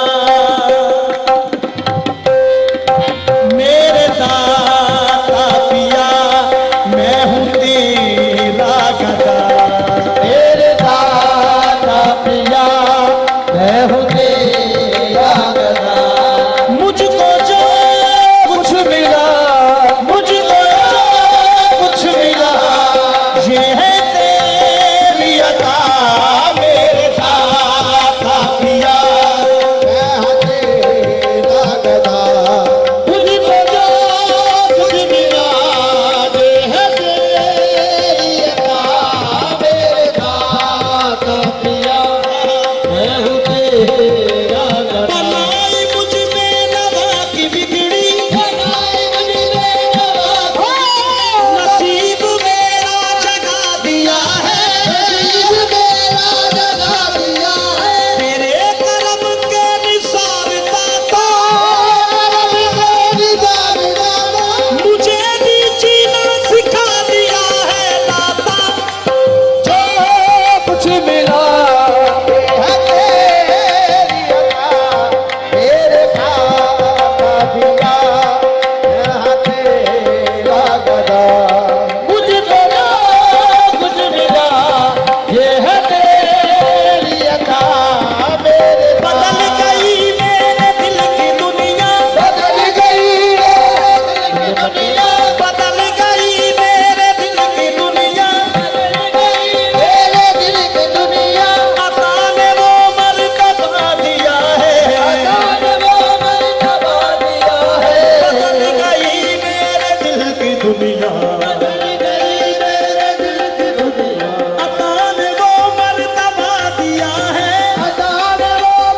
मेरे दाता पिया मैं हूँ तेरा गदा मेरे दाता पिया मैं हूँ तेरा गदा मुझको जो कुछ मिला मुझको जो कुछ मिला ये है तेरी अता मेरे दाता पिया मैं हूँ तेरा गदा मुझको जो कुछ मिला ये है तेरी अता मेरे दाता पिया मैं हूँ तेरा गदा बनाई मुझ में नवा की बिगड़ी बनाई मुझ में नवा की नसीब मेरा जगा दिया है नसीब मेरा जगा दिया है तेरे करम के निसार दाता मेरी दादा मुझे भी जीना सिखा दिया है दाता जो कुछ मिला है तेरी अता मेरे दाता पिया मैं तेरा गदा मुझको जो कुछ मिला ये है तेरी अता मेरे बदल गई मेरे दिल की दुनिया बदल गई मेरी दुनिया बदल गई मेरे दिल की दुनिया मेरे दिल की दुनिया अता ने वो मर्तबा दिया है वो मर्तबा दिया है बदल गई मेरे दिल की दुनिया बदल गई मेरे दिल की दुनिया अता ने वो मर्तबा दिया है अता ने वो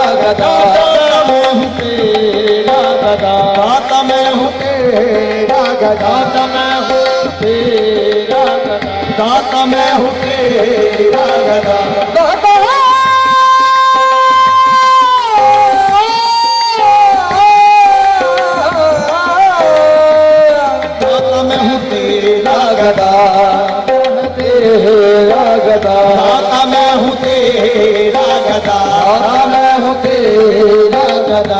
गदा मैं हूँ तेरा गदा दाता मैं हूँ तेरा गदा दाता मैं हूँ तेरा गदा दाता मैं हूँ तेरा गदा दाता मैं हूँ तेरा गदा तेरा गदा दाता मैं हूँ तेरा गदा दाता मैं हूँ तेरा गदा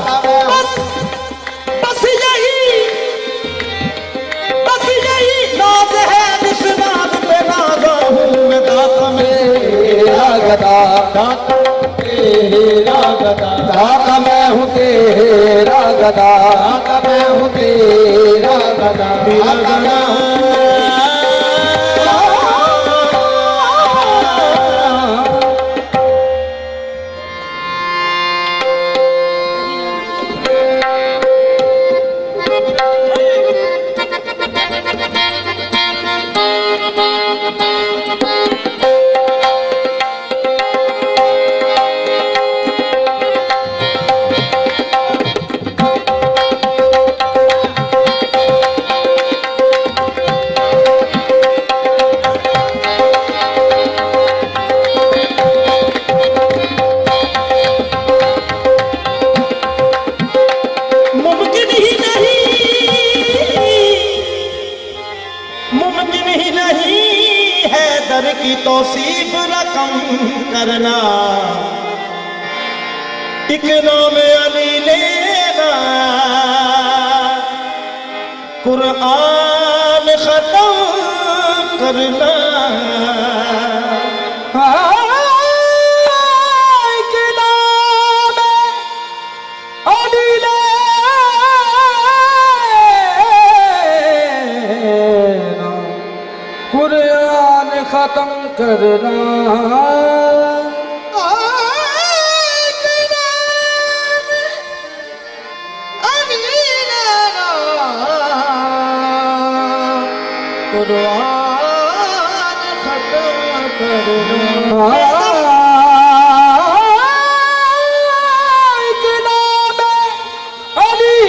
बस यही बस यही नाज है जिस नाज पे नाजा हूँ मैं दाता मेरा गदा दाता तेरा गदा दाता मैं हूँ तेरा गदा दाता मैं हूँ तेरा गदा तेरा गदा की तौसीफ रकम करना एक नाम अली लेना कुरान खत्म करना एक नाम अली लेना कुरान खत्म करना कुरान खत्म करना एक नाम अली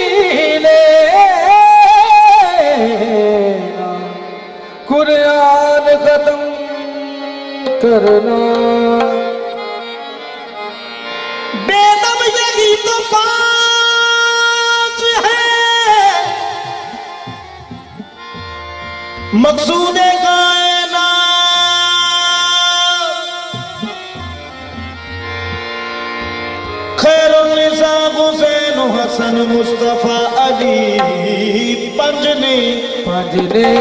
लेना कुरान खत्म करना बेदम यही तो पांच है मकसूद कायनात खैरुल निसा हुसैन हसन मुस्तफा अली पंजने पंजने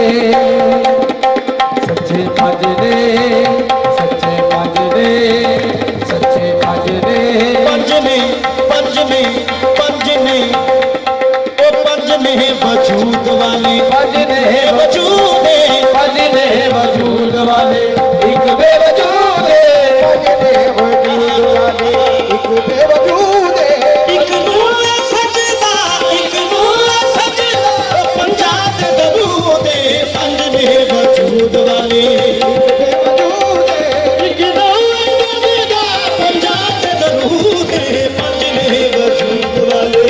सच्चे पंजने सच्चे पंजने सच्चे पंजने पंजने पंजने पंजने ओ पंजने वजूद वाले पंजने वजूद पंजने वजूद वाले एक बेवजूद पंजने वजूद वाले एक बेवजूद एक नूर सजदा एक नूर सजदा पंजाब दरूद पंजने वजूद वाले एक नूर सजदा पंजाब दरूद पंजने वजूद वाले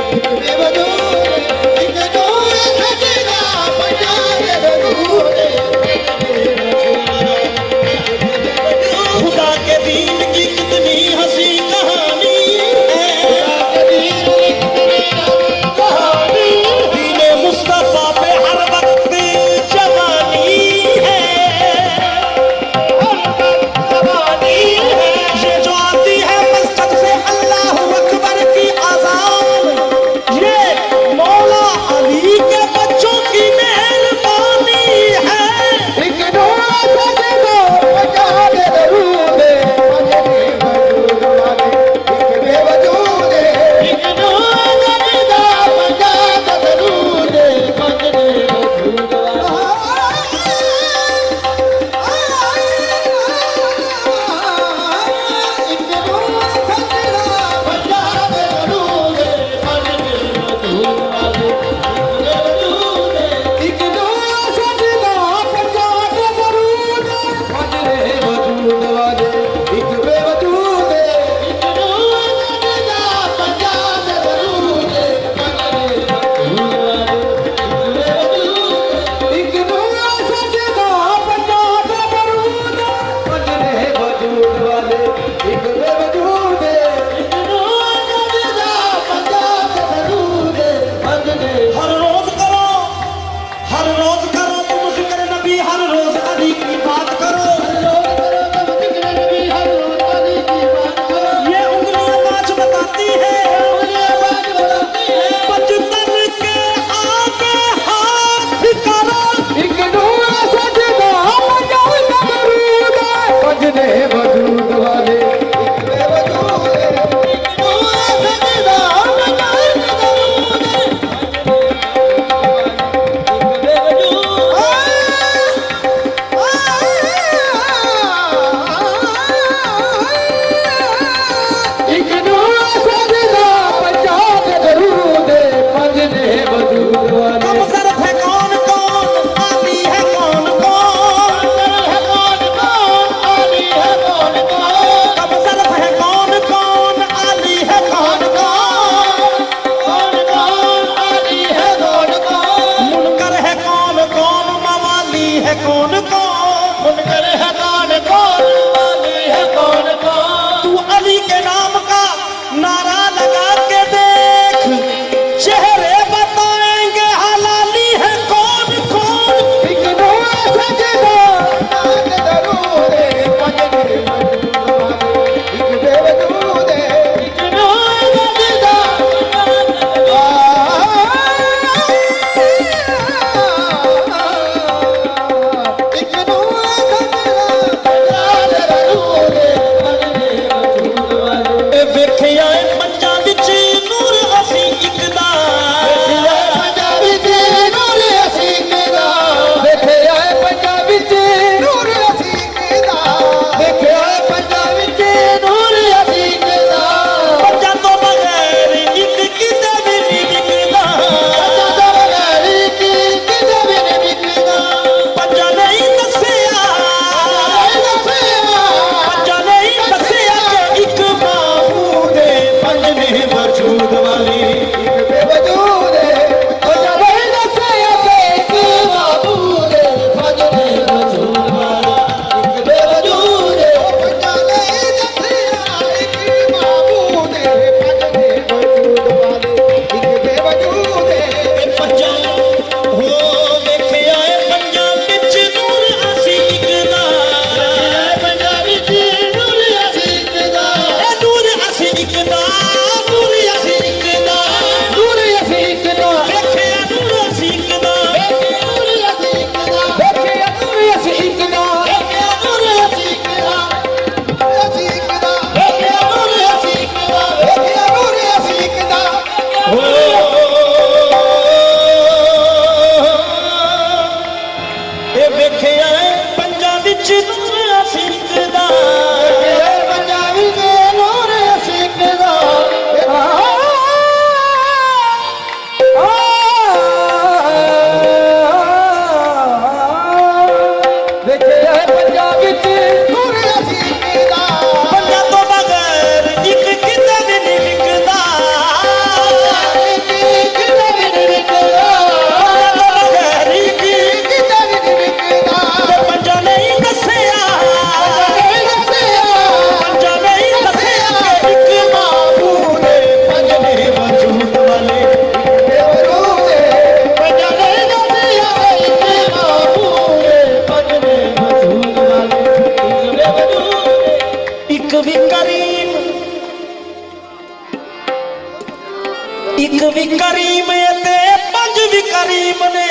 खुदा के दीन की कितनी हंसी कहानी है दीने मुस्तफा पे हर वक्त जवानी है जवानी है ये जो आती है मस्जिद से अल्लाह एक भी करीम ते पंज भी करीम ने,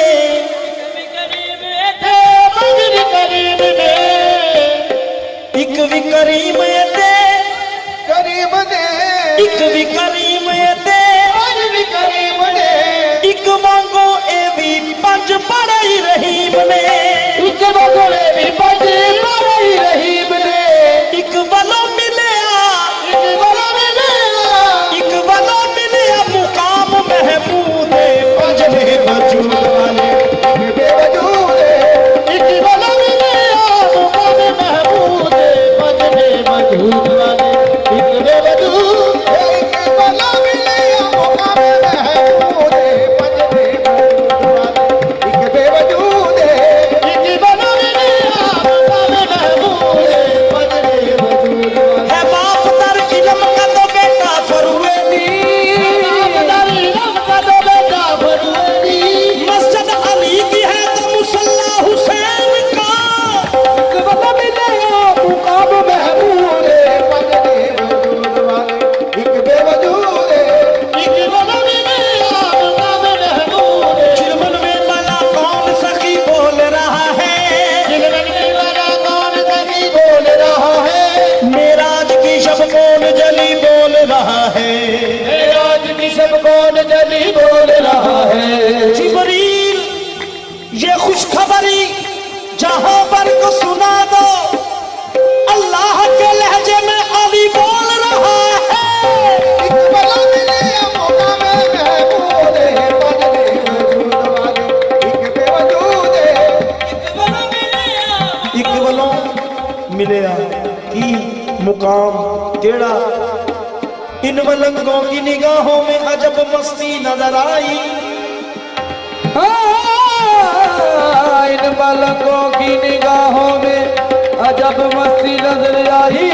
पंज भी करीम ने, एक भी करीम ते करीम ने, एक भी करीम ते पंज भी करीम ने, एक मांगो ए भी पंज बड़े ही रहीम ने, एक मांगो ए भी पंज बड़े ही रहीम ने, एक वालों मिले एक वालों मिले एक वालों मिले मुकाम महमूद पंज ने वजूद वाले बेवजूद, एक वालों मिले मुकाम महमूद पंज ने वजूद वाले, एक बेवजूद, एक वालों मिले मुकाम महमूद पंज ने वजूद वाले, एक बेवजूद, एक वालों मिले मुकाम महमूद पंज ने वजूद वाले। है बाप दर इल्म का तो बेटा फरुएली, मस्जिद अली की है तो मुसल्ला हुसैन का, चिलमन में बला कौन सखी बोल रहा है, मेराज की शब कौन जली बोल रहा है, जली बोल रहा है। जिबरील ये खुशखबरी जहां पर को सुना दो, अल्लाह के लहजे में अली बोल रहा है। एक बला मिले मौका में महबूब है पंज ने वजूद वाले, एक बेवजूद, एक वालों मिले की मुकाम केड़ा, इन मलंगों की निगाहों में अजब मस्ती नजर आई, इन मलकों की निगाहों में अजब मस्ती नजर आई,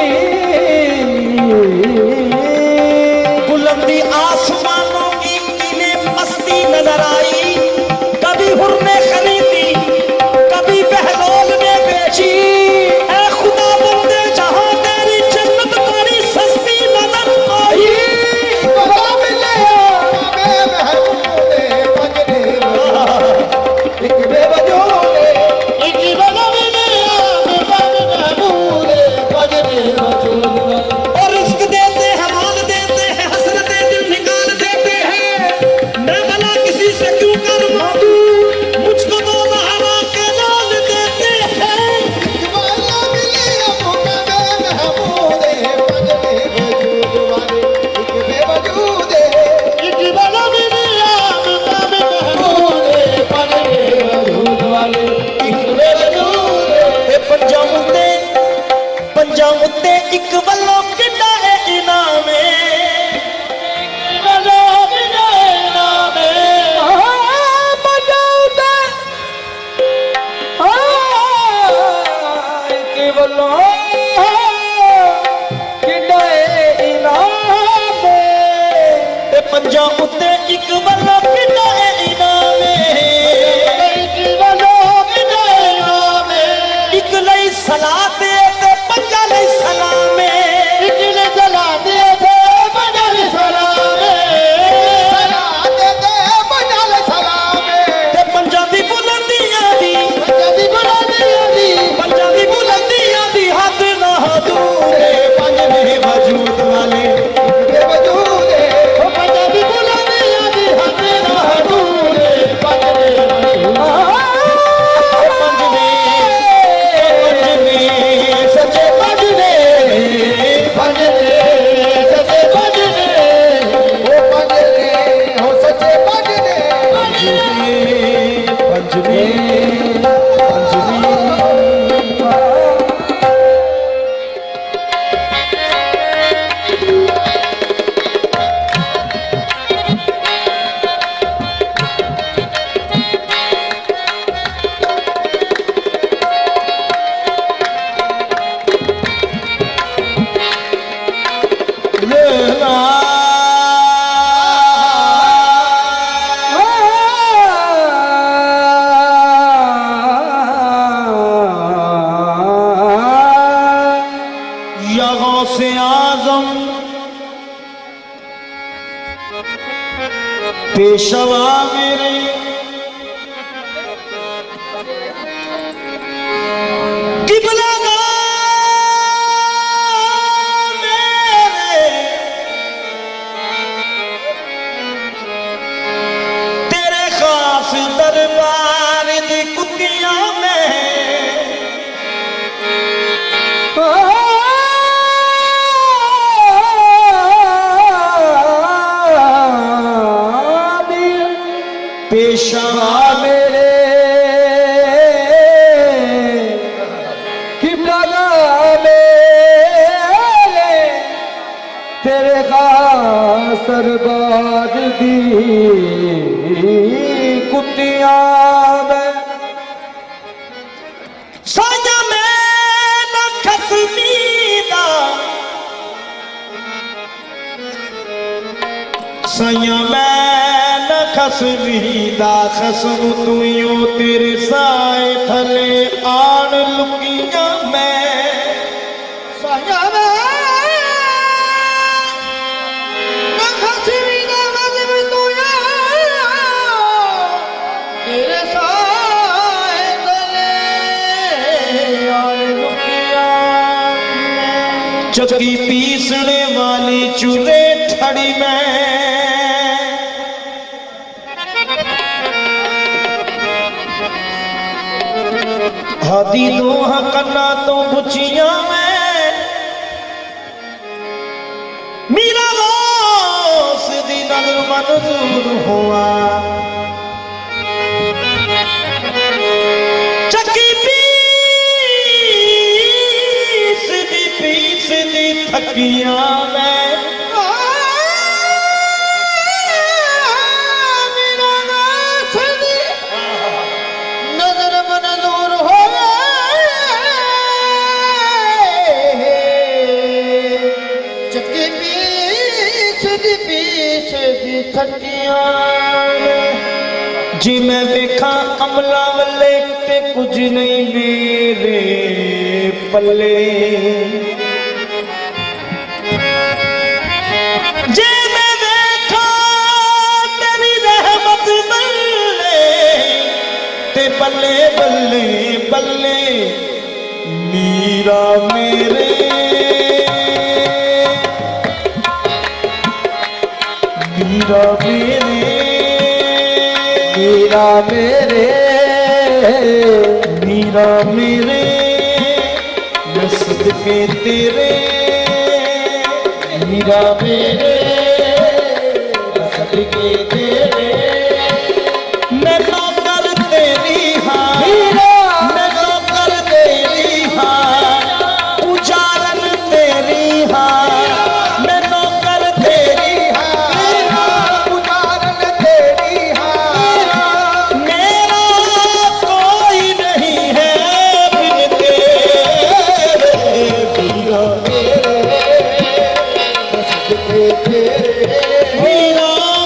बुलंदी आसमानों की नीले मस्ती नजर आई, कभी हुर ने खरीदी कभी बहलोल ने बेची, ऐ खुदा बंदे जहां तेरी जन्नत बड़ी सस्ती नजर आई। बला मिले मैं महबूब है पंज ने वजूद, एक बेवजूद, एक बला मिले मैं महबूब है पंज ने वजूद वाले। और रिस्क देते हैं माल देते पंजा उत्ते एक बल्ला किना इनाम एक लई सलात ते पंजा लई सलाम एक लई सलात ते पंजा लई सलाम सलात ते पंजा लई सलाम ते पंजा दी बुलंदियां दी पंजा दी बुलंदियां दी पंजा दी बुलंदियां दी हद ना दूर पंज में वजूद वाले के वजूद ओ पंजा दी बुलंदियां दी हद ना दूर पंज में पेशवा मेरे किबला मेरे तेरे खास दरबार दी कुतियां में पेशवा मेरे किबला मेरे तेरे खास दरबार दी कुतियां में साया में न खसमीदा साया में खसमीदा खसम तू यूं तेरे साए थले आन लुकियां मैं साया में न खसमीदा खसम तू तेरे साए थले आन लुकियां मैं चक्की पीसने वाली चूल्हे ठड़ी में हादी दोह कन्ना तो बुचियां में मीरा वास दी नजर मंजूर हुआ चक्की पीस दी पीस दी थकियां में जी मैं देखा अमला वाले ते कुछ नहीं मेरे पल्ले जे मैं देखा तेरी रहमत बल्ले ते बल्ले बल्ले बल्ले मीरा मेरे मीरा मेरे मीरा मेरे मीरा मेरे मैं सदके तेरे मीरा मेरे मैं सदके तेरे मैं नौकर तेरी हाँ मैं नौकर तेरी हाँ उजारन तेरी हाँ मैं नौकर तेरी मीरा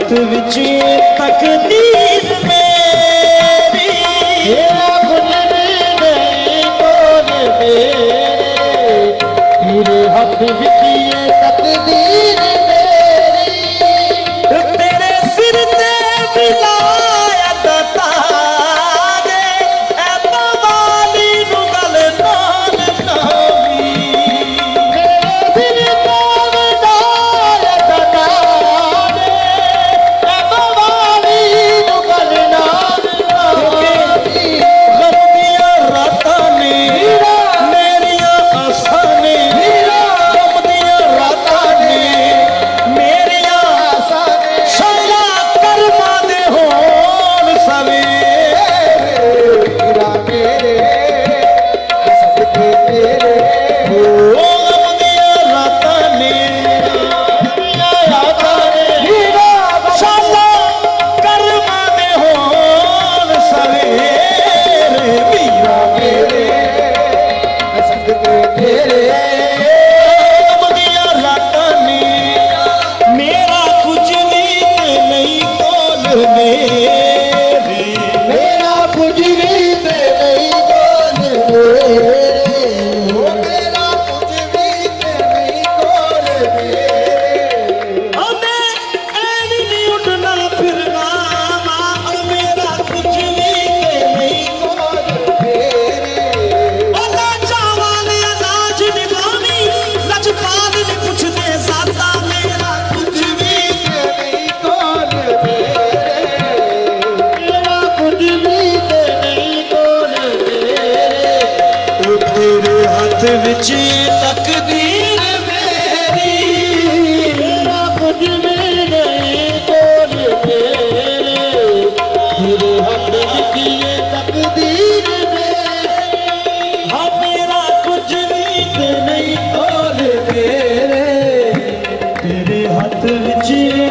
हथ विच तकदीर मेरी तेरे हथ विच तकदीर मेरी तेरे सिर ते विलायत तारे ऐ वाली नु गल नाल नावी तेरे सिर ते विलायत तारे ऐ वाली नु गल नाल नावी गम दियां रातां ने मेरियां आसां ने गम दियां रातां ने मेरियां शाला कर्मां दे होण सवेरे तेरा मेरे सदके तेरे ओ गम दियां रातां ने शाला कर्मां दे होण सवेरे मीरा मेरे सदके तेरे गम दियां रातां ने मेरा कुछ भी ते नहीं कोल मेरे मेरा कुछ भी ते नहीं कोल मेरे ओ मेरा कुछ भी ते नहीं कोल मेरे हमें ऐनी नहीं उठना फिरना मां मेरा कुछ भी ते नहीं कोल मेरे अल्लाह चावाले अनाज निभानी लजपाल ने पुछदे सादा मेरा कुछ भी नहीं कोल मेरे मेरा कुछ भी ते नहीं कोल मेरे ओ तेरे हाथ विच तकदीर मेरी मेरा कुछ भी नहीं कोल मेरे तेरे हाथ विच ये तकदीर मेरी हाँ मेरा कुछ भी ते नहीं कोल मेरे तेरे हाथ विच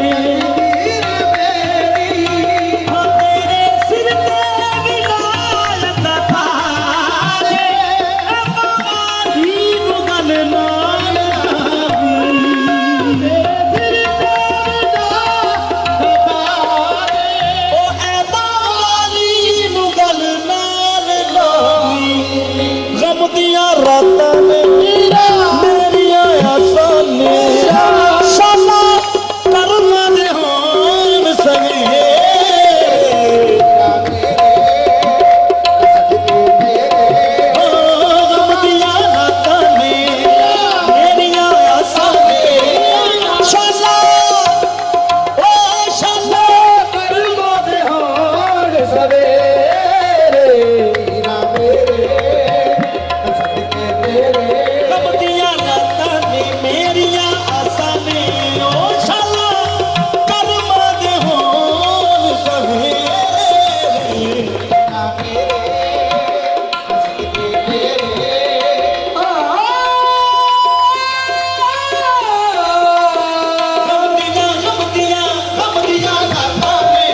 हाँ तेरे सिर ते विलायत तारे ऐ वाली नु गल नाल नावी ओ ऐ वाली नु गल नाल नावी गम दियां रातां ने मेरियां आसां ने शाला कर्मां दे होण सवेरे गम दियां रातां ने मेरियां आसां ने शाला ओ शाला कर्मां दे होण गम दियां रातां ने मेरियां आसां ने ओ शाला कर्मां दे होण सवेरे गम दियां गम दियां गम दियां रातां ने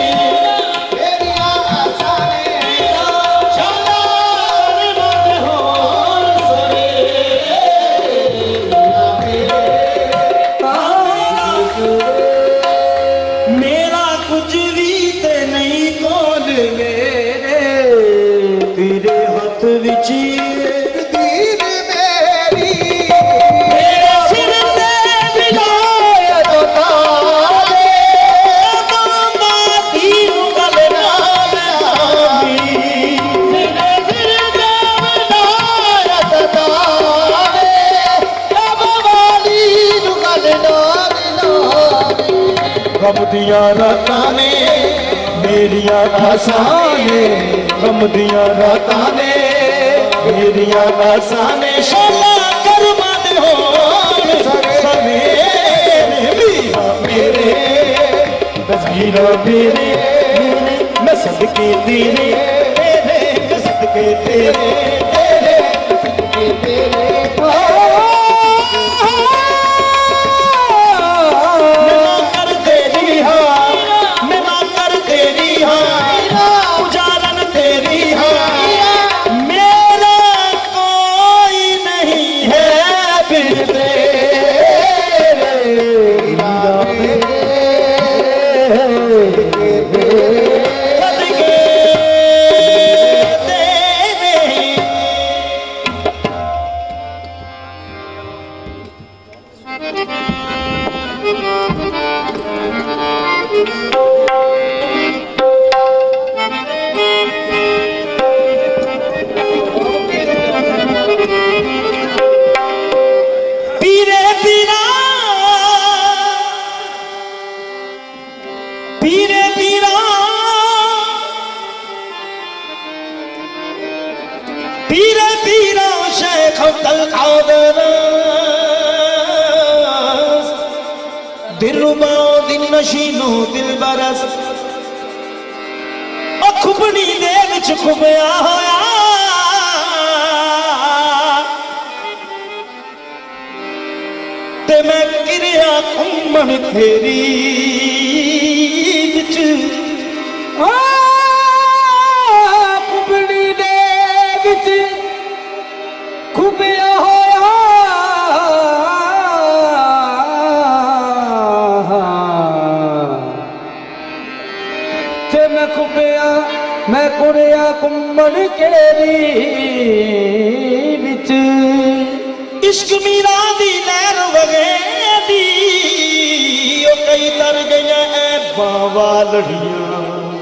शाला कर्मां दे होण सवेरे मेरा कुछ भी ते नहीं कोल मेरे तेरे हाथ विच मेरे सिर ते विलायत तारे बाबा दी नु गल नाल नावी मेरे सिर ते विलायत तारे गम दियां रातां ने मेरियां आसां ने गम दियां रातां ने मेरियां आसां ने शाला कर्मां दे होण सवेरे मीरा मेरे मीरा मेरे मैं सदके तेरे तेरे मैं सदके तेरे तेरे सदके तेरे उजालन तेरी हाँ मेरा कोई नहीं है फिर तेरे पीरे पीरा पीरे पीरा पीरे पीरा शेख अब्दुल कादर दिलरुबा दिन नशीनो दिल बरस खुबनी दे विच खुबिया होया ते मैं गिरिया घुमन तेरी विच खुबनी दे विच खुबिया होया ते मैं खुबिया मैं कुड़िया घुमन तेरी विच इश्क मीरा दी लहर वगेदी ओ कई तर गया है बावा लड़ियां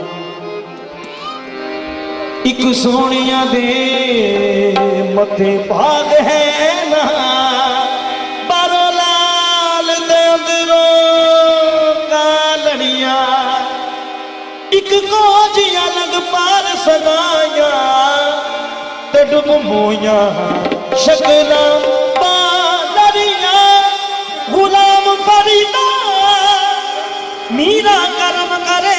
एक सोनिया दे मथे भाग है ना बारो लाल दे अंदरों कालड़ियां एक कोजियां लग पार सगाया ते डुब मोया शक्ला गुलाम फरीदा मीरा कर्म करे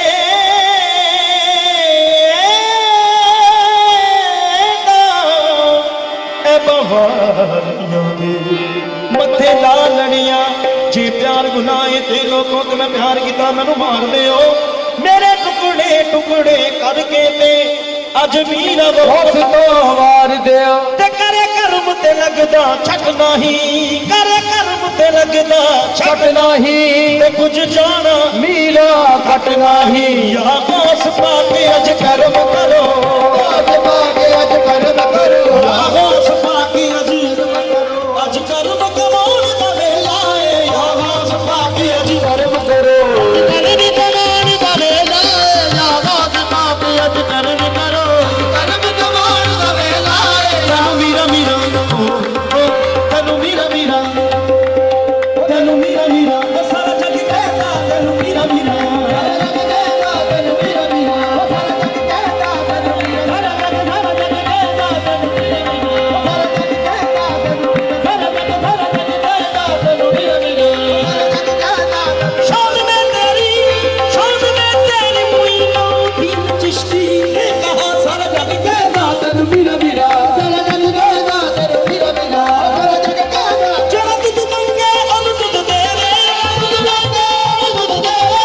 मथे ला लड़िया जे प्यार गुनाह ते लोगों ते मैं प्यार किया मैनू मार दे मेरे टुकड़े टुकड़े करके ते अज मीरा बहुत तो वार दिया ते करे कर्म ते लगदा छट नहीं करे कर्म ते लगदा छट नहीं ते कुछ जाना मीरा खट नहीं या घास पाके अज कर्म करो घास पाके अज कर्म करो या घास पाके अज अज कर्म कमाउण दा वेला है या घास पाके अज कर्म करो कर्म कमाउण दा वेला या घास पाके अज कर्म करो कर्म कमाउण दा वेला है मीरा मीरा तेनू मीरा मीरा तेनू मीरा मीरा सारा जग कहता तेनू मीरा मीरा सारा जग कहता तेनू मीरा मीरा सारा जग कहता तेनू मीरा सारा जग सारा जग कहता तेनू मीरा मीरा सारा जग कहता तेनू सारा जग सारा जग कहता तेनू मीरा मीरा सारा जग कहता शान में तेरी शान में तेरी मुइनो दिन चिश्ती ने कहा सारा जग कहता तेनू मीरा मीरा सारा जग कहता तेनू मीरा मीरा सारा जग कहता जरा तू मंगे अन तुझ देवे तुझ मंगे तुझ देवे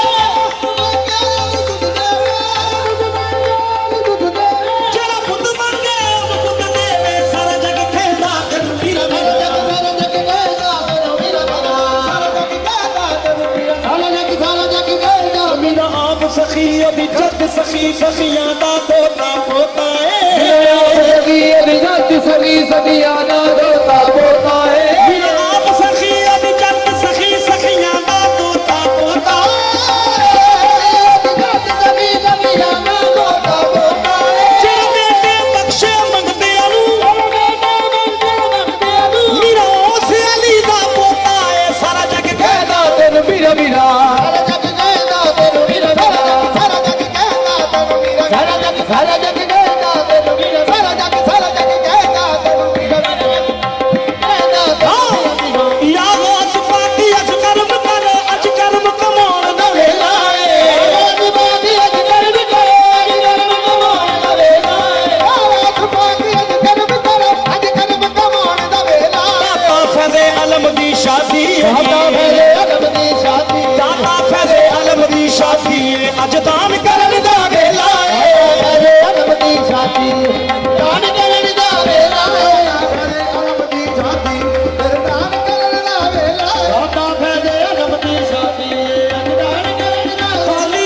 जरा खुद मंगे अन खुद देवे सारा जग कहता तेनू मीरा मीरा सारा जग कहता तेनू मीरा मीरा सारा जग कहता तेनू मीरा सारा जग सारा जग कहता मीरा आप सखी अभी जग सखी सखियां दा पोता पोता है सखी अभी जग सखी सखियां दा पोता पोता है मीरा आप सखी अभी जग सखी सखियां दा पोता पोता जग सखी सखियां दा पोता पोता जे बेटे बख्शे मंगदे अनु मीरा उस अली दा पोता है सारा जग कहदा तेनू मीरा मीरा सारा जग कहदा तेनू मीरा मीरा सारा जग कहदा तेनू मीरा सारा जग सारा जग कहदा तेनू मीरा सारा जग सारा जग कहदा तेनू मीरा कहदा या वास पाटी अज कर्म कर अज कर्म कमाउण दा वेला है वास पाटी अज कर्म कर अज कर्म कमाउण दा वेला है वास पाटी अज कर्म कर अज कर्म कमाउण दा वेला दाता फैज़े अलम दी शादी दाता फैज़े अलम दी शादी दाता फैज़े अलम दी शादी अज दान करन दा वेला है फैज़े अलम दी शादी दान करन दा वेला है फैज़े अलम दी शादी दान करन दा वेला है दाता फैज़े अलम दी शादी अज दान करन दा खाली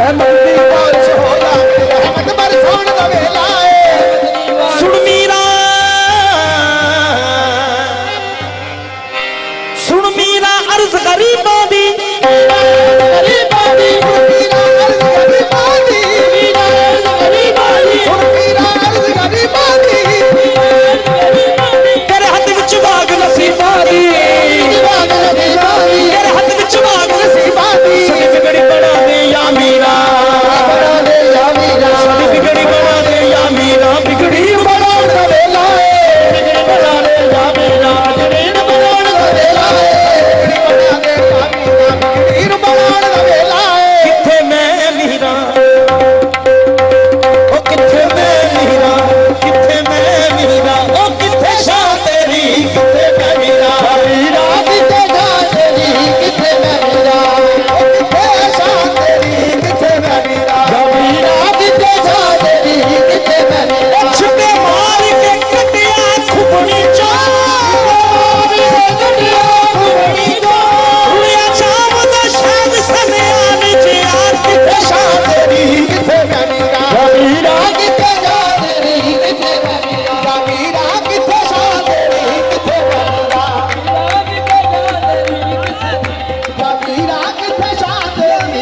रहमत दी बारिश हो जावे रहमत बरसाण दा वेला है सुन मीरा सुन मीरा अर्ज गरीबां दी गरीबां दी मीरा अर्ज गरीबां दी मीरा अर्ज गरीबां दी मीरा अर्ज गरीबां दी तेरे हाथ विच बाग नसीबां दी बाग नसीबां दी तेरे हाथ विच बाग नसीबां दी सदी बिगड़ी बना दे या मीरा बना दे या मीरा सदी बिगड़ी बना दे या मीरा बिगड़ी बनाउण दा वेला है बना दे या मीरा जमीन बनाउण दा वेला है बना दे या मीरा जमीन बनाउण दा वेला है किथे मैं मीरा ओ किथे मैं मीरा किथे मैं मीरा ओ किथे शान तेरी किथे मैं मीरा मीरा किथे जा तेरी किथे मैं मीरा ओ किथे शान तेरी किथे मैं मीरा मीरा किथे जा तेरी किथे मैं मीरा छुपे मार के कटिया खुबनी चो कटिया खुबनी चो हुआ शाम दा शाद सनयान जी यार किथे शान तेरी किथे मैं मीरा मीरा किथे जा तेरी किथे मैं मीरा मीरा किथे शान तेरी किथे मैं मीरा मीरा किथे शान तेरी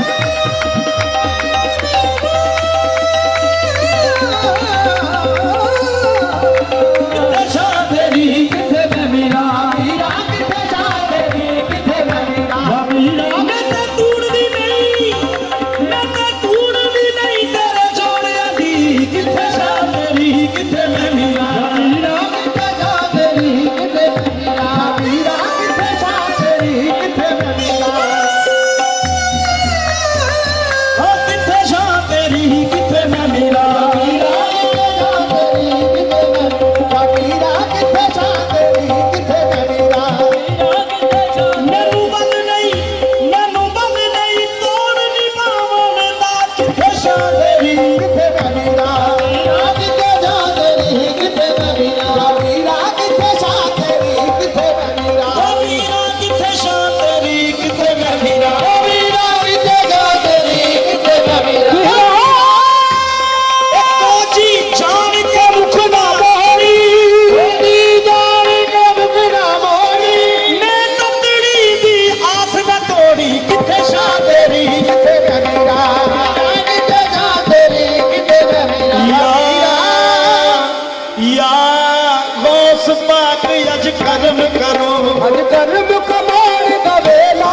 किथे शान तेरी किथे मैं मीरा मीरा किथे शान तेरी किथे मैं मीरा मीरा मैं ते तूड़दी नहीं मैं ते तूड़दी नहीं तेरे जोड़ियां दी किथे शान तेरी किथे मैं मीरा मीरा किथे जा तेरी किथे मैं मीरा मीरा किथे शान तेरी किथे मैं मीरा ओ किथे शान तेरी किथे मैं मीरा मीरा किथे जा तेरी किथे मैं मीरा मीरा किथे शान तेरी किथे मैं मीरा मैनू बंद नहीं मैनू बंद नहीं तोड़ नहीं पावन दा किथे शान तेरी किथे मैं मीरा मीरा किथे जा तेरी किथे मैं मीरा मीरा किथे शान तेरी किथे मैं मीरा ओ मीरा किथे शान तेरी किथे मैं मीरा मीरा किथे जा तेरी किथे मैं मीरा ओ जी जान के मुख ना मोहरी तेरी जान के मुख ना मोड़ी मैं तंदड़ी दी आस न तोड़ी किथे शान तेरी किथे मैं मीरा किथे जा तेरी किथे मैं मीरा या या गौस पाक अज करम करो अज कर्म कमाण दा वेला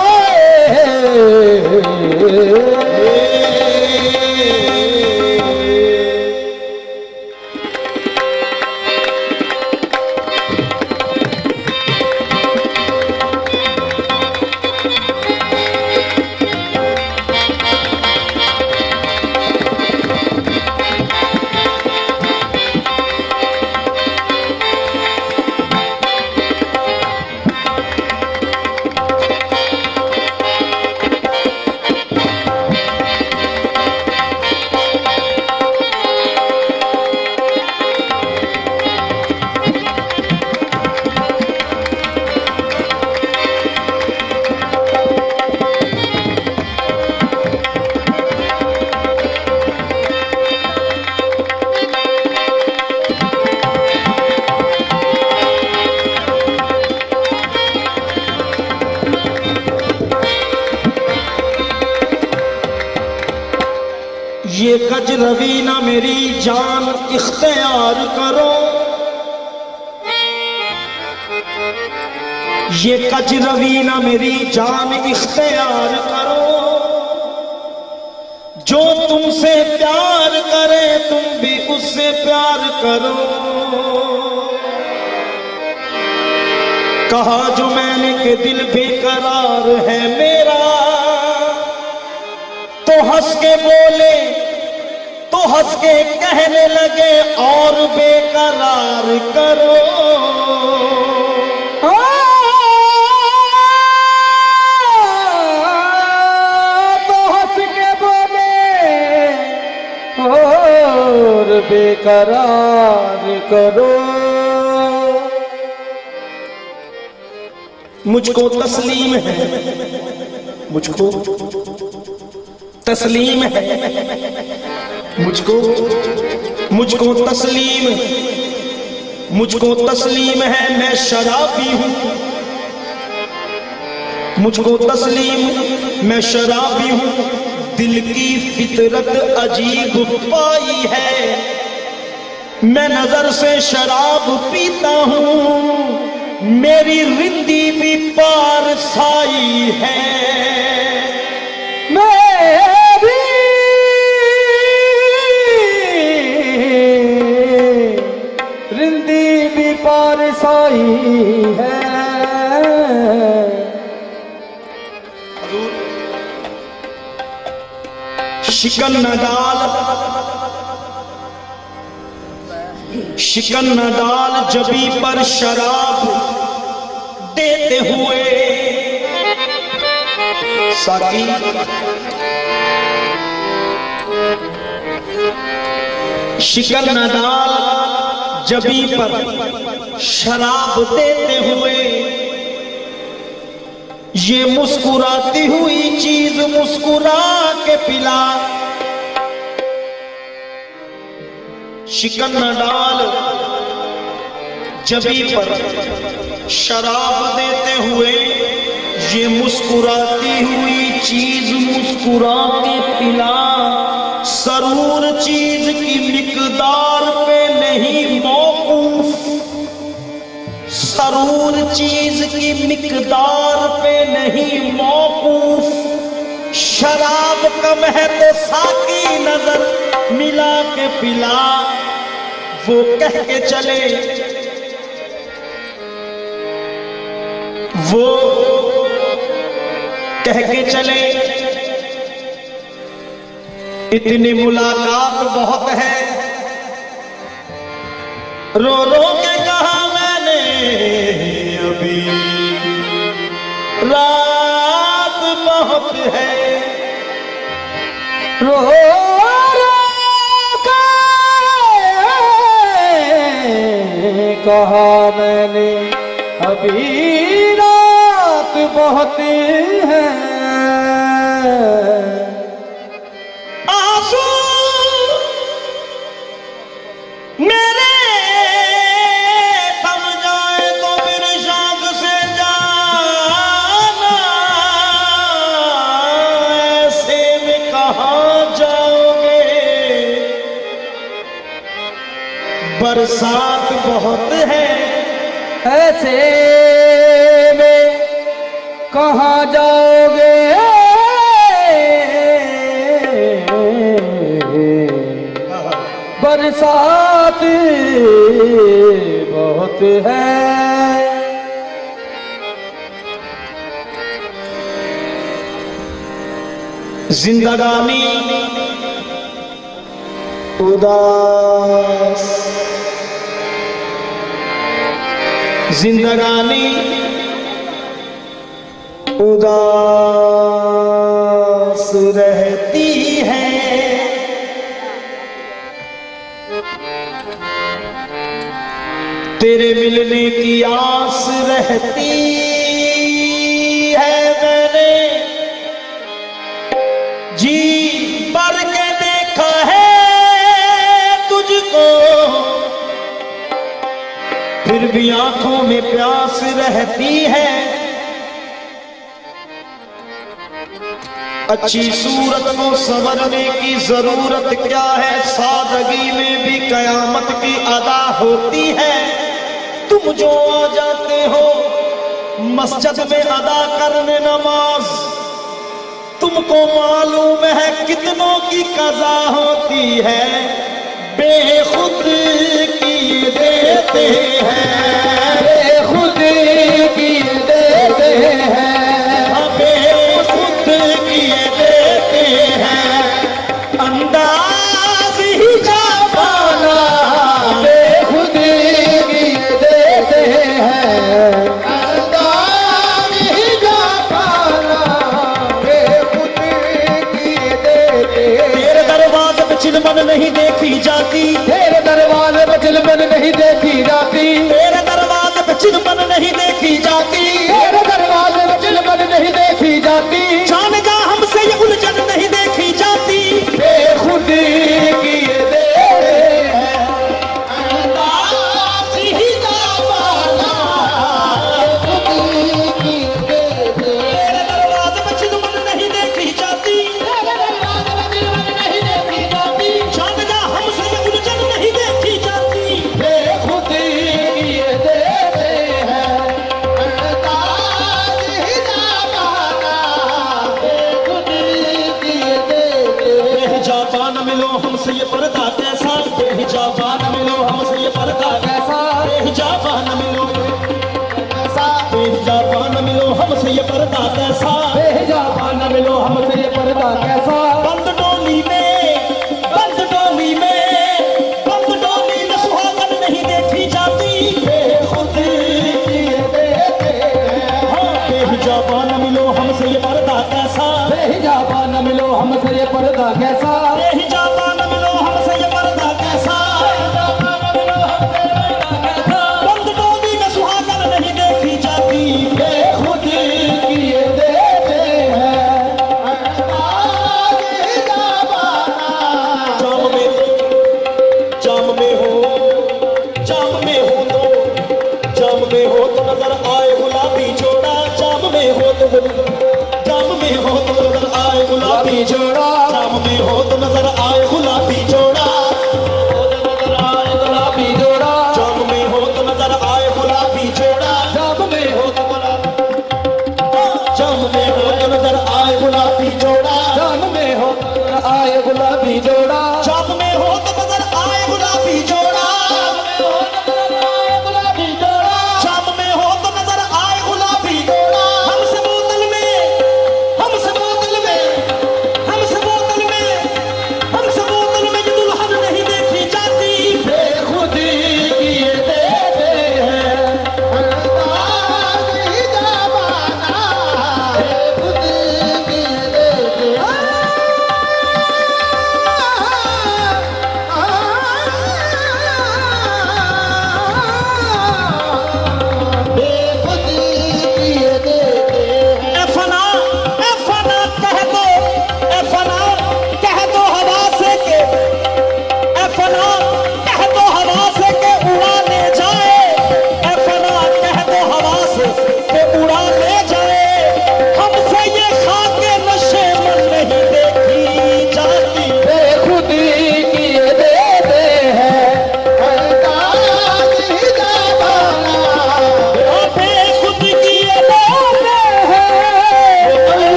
ये कज रवी ना मेरी जान इख्तियार करो ये कज रवी ना मेरी जान इख्तियार करो जो तुमसे प्यार करे तुम भी उससे प्यार करो कहा जो मैंने कि दिल बेकरार है मेरा तो हंस के बोले तो हंस के कहने लगे और बेकरार करो तो हंस के बोले और बेकरार करो मुझको तस्लीम है मुझको तस्लीम है मुझको, मुझको तस्लीम, मुझको तस्लीम है मैं शराबी हूँ, मुझको तस्लीम मैं शराबी हूँ। दिल की फितरत अजीब पाई है, मैं नजर से शराब पीता हूँ, मेरी रिंदी भी पार साई है। मेरी रिंदी भी पार साई है। शिकन न डाल, शिकन न डाल जबी पर शराब देते हुए। साकी शिकन न डाल जबी पर शराब देते हुए, ये मुस्कुराती हुई चीज मुस्कुरा के पिला। शिकन न डाल जबी पर शराब देते हुए, ये मुस्कुराती हुई चीज मुस्कुरा के पिला। सरूर चीज की मिकदार पे नहीं मौकूफ, सरूर चीज की मिकदार पे नहीं मौकूफ। शराब कम है तो साकी नजर मिला के पिला। वो कह के चले, वो कह के चले, इतनी मुलाकात बहुत है। रो रो के कहा मैंने अभी रात बहुत है। रो रो के कहा मैंने अभी रात बहुत है। आंसू मेरे थम जाए तो फिर शाख से जाना, ऐसे में कहाँ जाओगे। बरसात बहुत है, ऐसे में कहाँ जाओगे। बरसात बहुत है। जिंदगानी उदास, जिंदगानी उदास रहती है। तेरे मिलने की आस रहती है। मैंने जी भर के देखा है तुझको, फिर भी आंखों में प्यास रहती है। अच्छी सूरत को संवरने की जरूरत क्या है, सादगी में भी कयामत की अदा होती है। तुम जो आ जाते हो मस्जिद में अदा करने नमाज, तुमको मालूम है कितनों की कज़ा होती है। बेखुद की देते हैं, बेखुद की देते हैं, बेखुद की देते हैं। अंदाज ही जापाना, बेखुद की देते हैं। अंदाज ही जापाना, बेखुद की देते हैं। तेरे दरवाजे पे चिलमन नहीं देखी जाती, तेरे दरवाजे पर चिलमन नहीं देखी जाती। तेरे दरवाजे बेहिजाबान मिलो हमसे ये पर्दा कैसा, बेहिजाबान मिलो हमसे ये पर्दा कैसा, बेहिजाबान मिलो कैसा, बेहिजाबान मिलो हमसे ये पर्दा कैसा, बेहिजाबान मिलो हमसे ये पर्दा कैसा। बंद डोली में, बंद डोली में, बंद डोली में सुहागन नहीं देखी जाती, बेखुद किए देते हैं। हाँ, बेहिजाबान मिलो हमसे ये पर्दा कैसा, बेहिजाबान मिलो हमसे ये पर्दा कैसा, बेहिजाबान मिलो हमसे ये पर्दा कैसा, बंद डोली में सुहागन नहीं देखी जाती, बेखुद किए देते हैं। जाम में, जाम में हो, जाम में हो तो, जाम में हो तो नजर आए गुलाबी जोड़ा, जाम में हो तो, जाम में हो तो नजर आए गुलाबी जोड़ा, जाम में हो तो नजर आए गुलाबी जोड़ा, नजर आए गुलाबी जोड़ा, जाम में हो तो नजर आए गुलाबी जोड़ा, जाम में हो तो जाम में हो तो नजर आए गुलाबी जोड़ा, जाम में हो तो आए गुलाबी जोड़ा, जाम में हो तो नजर आए गुलाबी जोड़ा, जाम में हो तो नजर आए गुलाबी जोड़ा। हमसे बोतल में, हमसे बोतल में, हमसे बोतल में, हमसे बोतल में ये दुल्हन नहीं देखी जाती, बेखुद किए देते हैं। बेखुद किए देते हैं।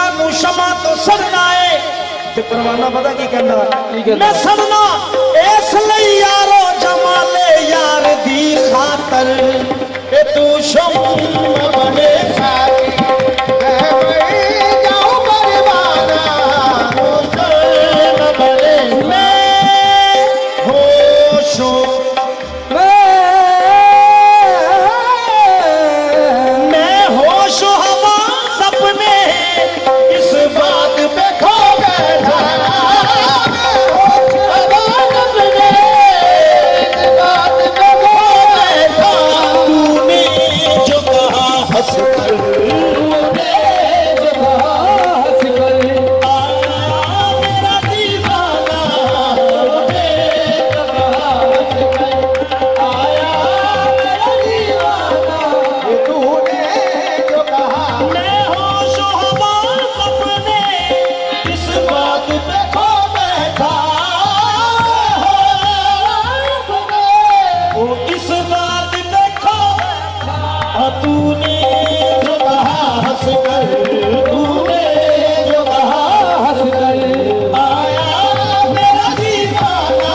नू शमा तो सड़ना है ते परवाना पता की कहंदा मैं सड़ना इस लई यारो जमाले यार दी खातर ए तू शमा बने साकी मैं जाऊं परवाना तू शमा बने मैं होशो मैं होश हवा सपने इस बात पे खो बैठा तूने जो कहा हंस कर तूने जो कहा हंस कर तूने जो कहा हंस कर आया मेरा दीवाना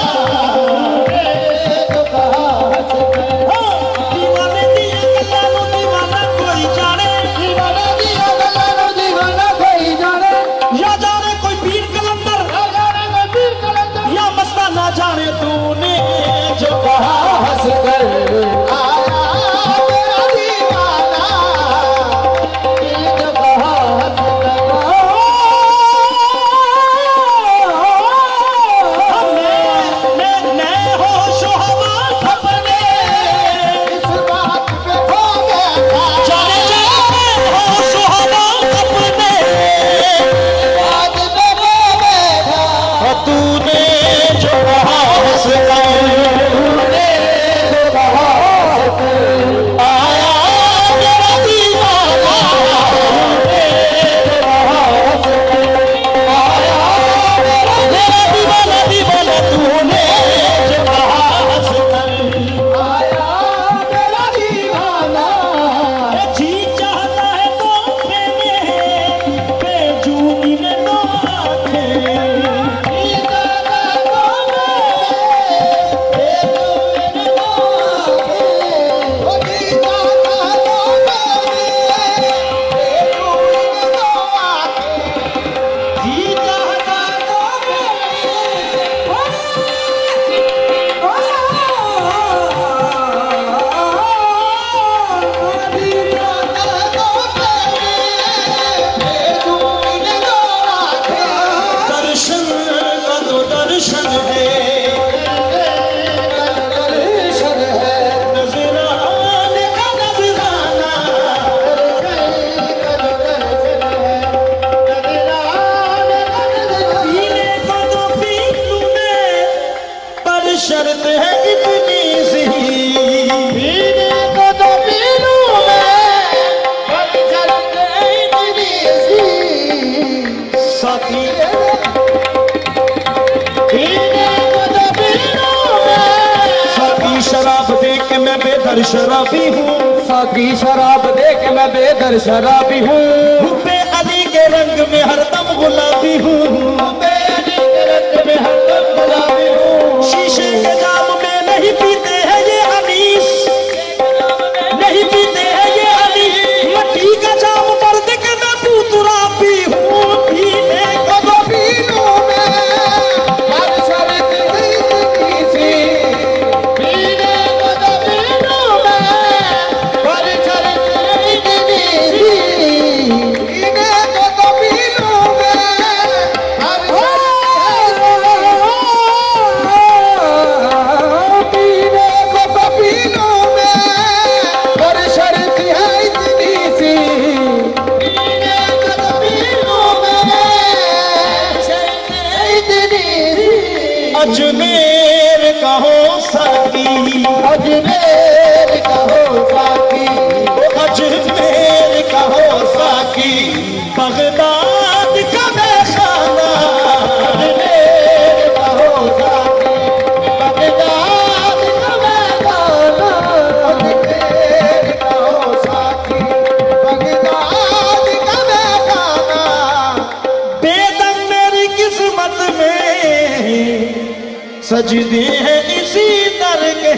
जो कहा हंस कर दीवाने दिया गल्लां दीवाना कोई जाने दीवाने दिया गल्लां दीवाना कोई जाने या जाने कोई पीर कलंदर या जाने कोई पीर कलंदर या मस्ताना जाने तूने जो कहा हंस कर शर्त है इतनी सी पीने को तो पी लूं मैं पर शर्त है इतनी सी साथी पीने को तो पी लूं मैं साथी शराब देख के मैं बेदर शराबी हूँ साथी शराब देख के मैं बेदर शराबी हूँ हुब्बे अली के रंग में हरदम गुलाबी हूँ हुब्बे अली के रंग में हरदम गुलाबी हूँ शीशे के जाम में नहीं पीते हैं ये अनीस नहीं पीते हैं ये अनीस मट्टी का जाम मर्द के मैं पूतरा पी हूँ पीने को तो पी लूं मैं हर शर्त नहीं सी पीने को तो पी लूं मैं हर शर्त नहीं सी पीने को तो पी लूं मैं हर अजमेर कहो साकी अजमेर कहो साकी अजमेर कहो साकी बगदाद का मैखाना अजमेर कहो साकी बगदाद का मैखाना अजमेर कहो साकी बगदाद का मैखाना सजदे हैं इसी दर के,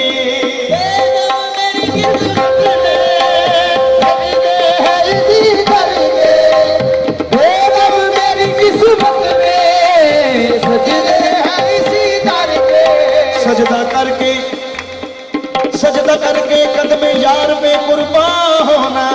सजदा करके सजदा करके कदम यार पे कुर्बान होना,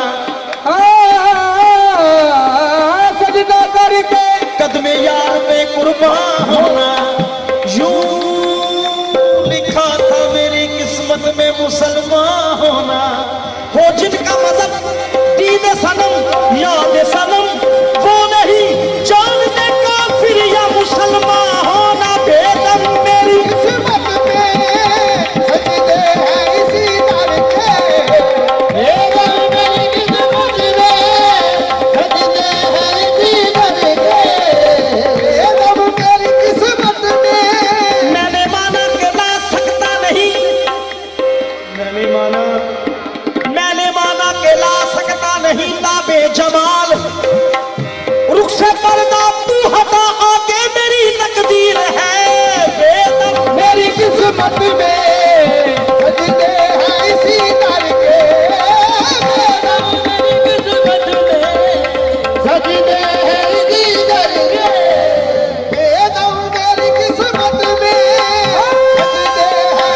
सजदा करके कदम यार पे कुर्बान होना। यूं लिखा था मेरी किस्मत में मुसलमान होना। हो जिनका मजहब दीन सनम याद सनम, वो नहीं जानते काफिर या मुसलमान होना। बेदम मेरी किस्मत में सजदे हैं इसी दर के, बेदम मेरी किस्मत में सजदे हैं इसी दर के, बेदम मेरी किस्मत में। मैंने माना कि ला सकता नहीं, मैंने माना मैंने माना के ला सकता नहीं ताबे जमाल, रुख से पर्दा तू हटा आगे मेरी तकदीर है। बेदम मेरी किस्मत में सजदे हैं इसी दर के, बेदम मेरी किस्मत में सजदे हैं इसी दर के, बेदम मेरी किस्मत में सजदे हैं।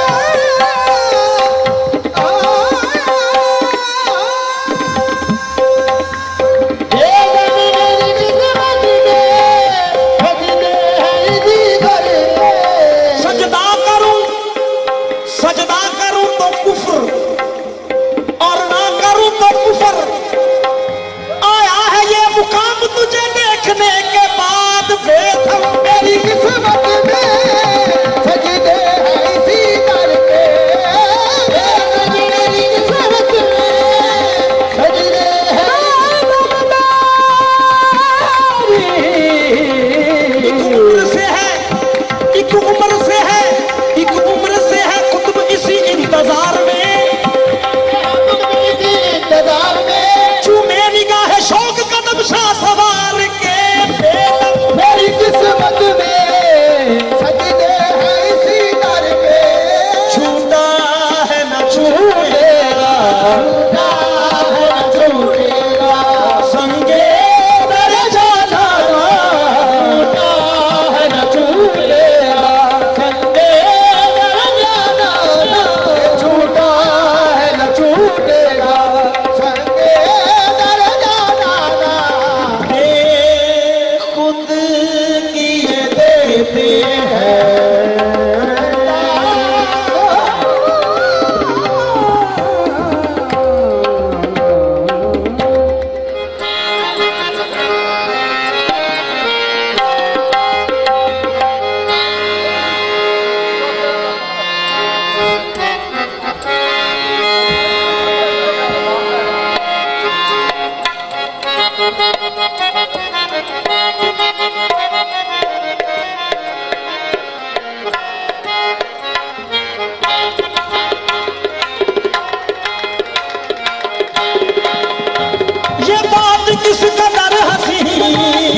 सजदा करूं सजदा करूं तो कुफ्र और ना करूं तो कुफ्र, आया है ये मुकाम तुझे देखने के बाद। बेदम मेरी किस्मत में सजदे हैं इसी दर के, बेदम मेरी किस्मत में सजदे हैं। एक उम्र से है एक उम्र से है एक उम्र से है कुतुब इसी इंतजार में, इंतजार में चूमे निगाह शौक कदम शाह सवार के। बेदम मेरी किस्मत में सजदे हैं इसी दर पे, छूटा है न छूटेगा, छूटा है न छूटेगा, संगे दर जाना, छूटा है न छूटेगा, संगे दर जाना, छूटा है न छूटेगा, संगे दर जाना। ये खुद किए देते हैं, ये बात किस कदर हंसी हो,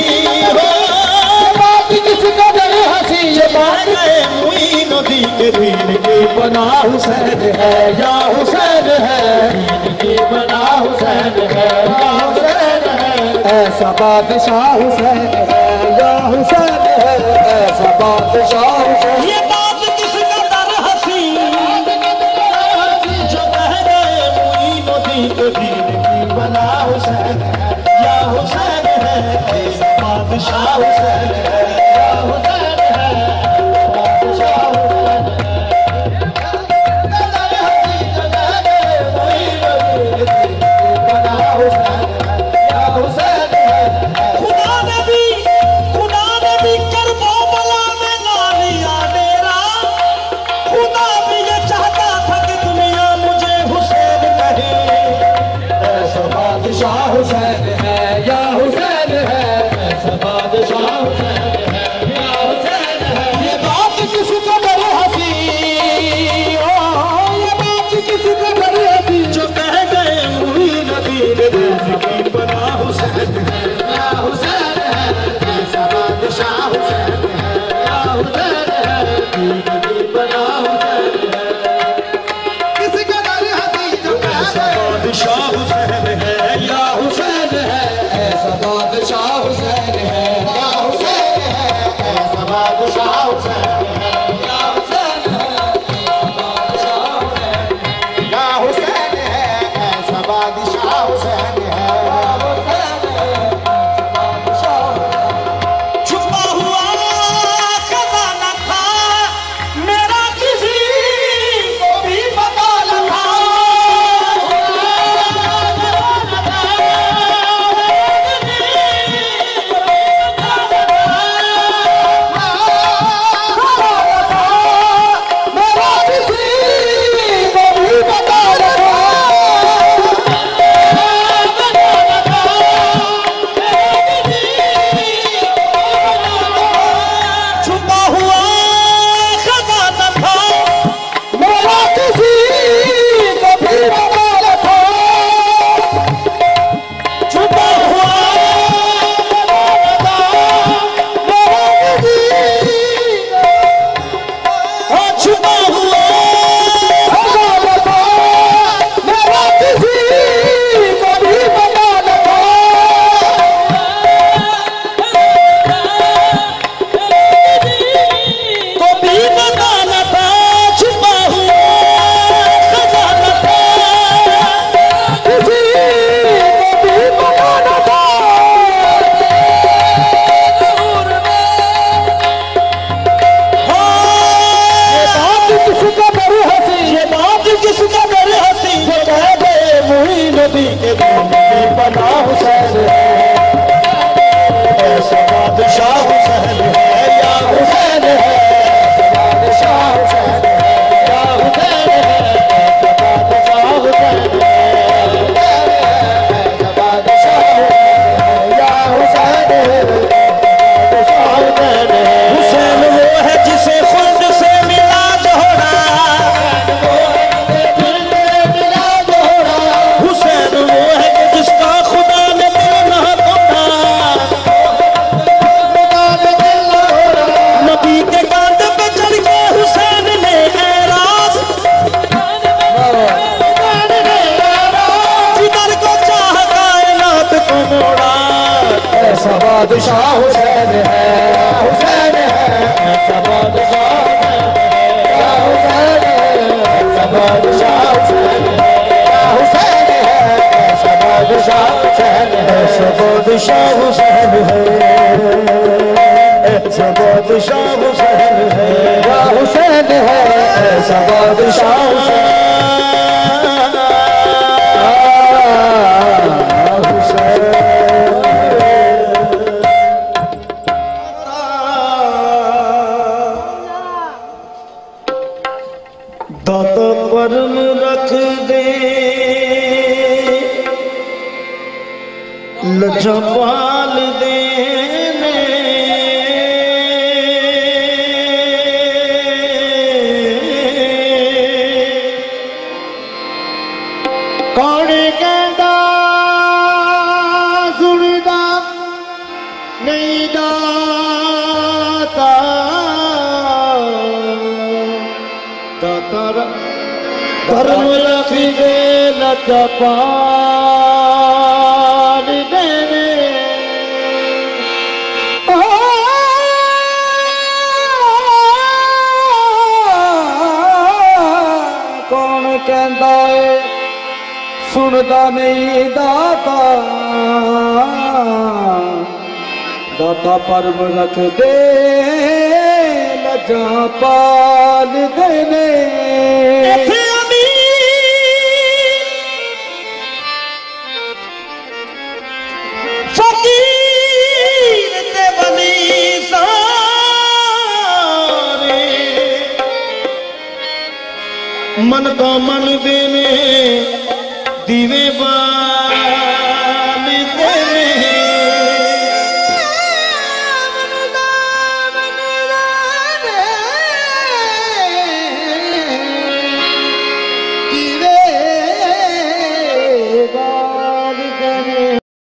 बात किस कदर हंसी, ये बात मुईनुद्दीन के दीन की बना हुसैन है या हुसैन है, दीन की बना हुसैन है या हुसैन है, ऐसा बादशाह हुसैन है या हुसैन है, ऐसा बादशाह हुसैन। ये बात किस कदर हंसी जो कह रहे मुईनुद्दीन के दीन की बना हुसैन है या हुसैन है, ऐसा बादशाह हुसैन है या हुसैन है, बादशाह हुसैन है। कदर हंसी जो कह रहे मुईनुद्दीन के दीन की बना हुसैन है या हुसैन है। खुदा ने भी खुदा ने भी करबला में ला लिया डेरा, खुदा भी ये चाहता था कि दुनिया मुझे हुसैन कहे, ऐसा बादशाह हुसैन है या हुसैन है, ऐसा बादशाह हुसैन है या हुसैन है या हुसैन है ऐसा बादशाह हुसैन है छुपा हुआ खजाना था मेरा किसी को भी पता न था मेरा किसी को भी पता न था छुपा हुआ खजाना था मेरा किसी को भी पता न था छुपा हुआ मेरा किसी हाँ छुपा हुआ खजाना था मेरा किसी को भी पता न था को भी पता न था छुपा हुआ खजाना था किसी को भी पता न था हाँ बात किसका बड़ी हंसी ये बात किसका डर हंसी ये कह गए मुई नबी के नबी बना हुसैन है ऐसा बादशाह हुसैन है या हुसैन है ऐसा बादशाह हुसैन है या हुसैन है ऐसा बादशाह हुसैन है ऐसा बादशाह हुसैन है या हुसैन है बादशाह हुसैन है हुसैन वो है जिसे खुद से मिला जोड़ा हुसैन वो है कि जिसका खुदा ने दिल न तोड़ा नबी के कांधे पे चढ़ के हुसैन ने एराज जिधर को चाह कायनात को मोड़ा ऐसा बादशाह हुसैन है हुसैन है ऐसा बादशाह हुसैन है ऐसा बादशाह हुसैन है हुसैन है ऐसा बादशाह हुसैन है ऐसा बादशाह हुसैन है ऐसा बादशाह हुसैन है या हुसैन है ऐसा बादशाह हुसैन दाता परम रख दे लजपाल देने कौन कहता सुनदा नहीं दाता दाता धर्म रख दे लजपाल देने कौन कहता है सुनदा नहीं दाता दाता परम रख दे लजा पाल देने ऐसे अमीर फकीर ते बनी सारे मन का मन देने दीवे बार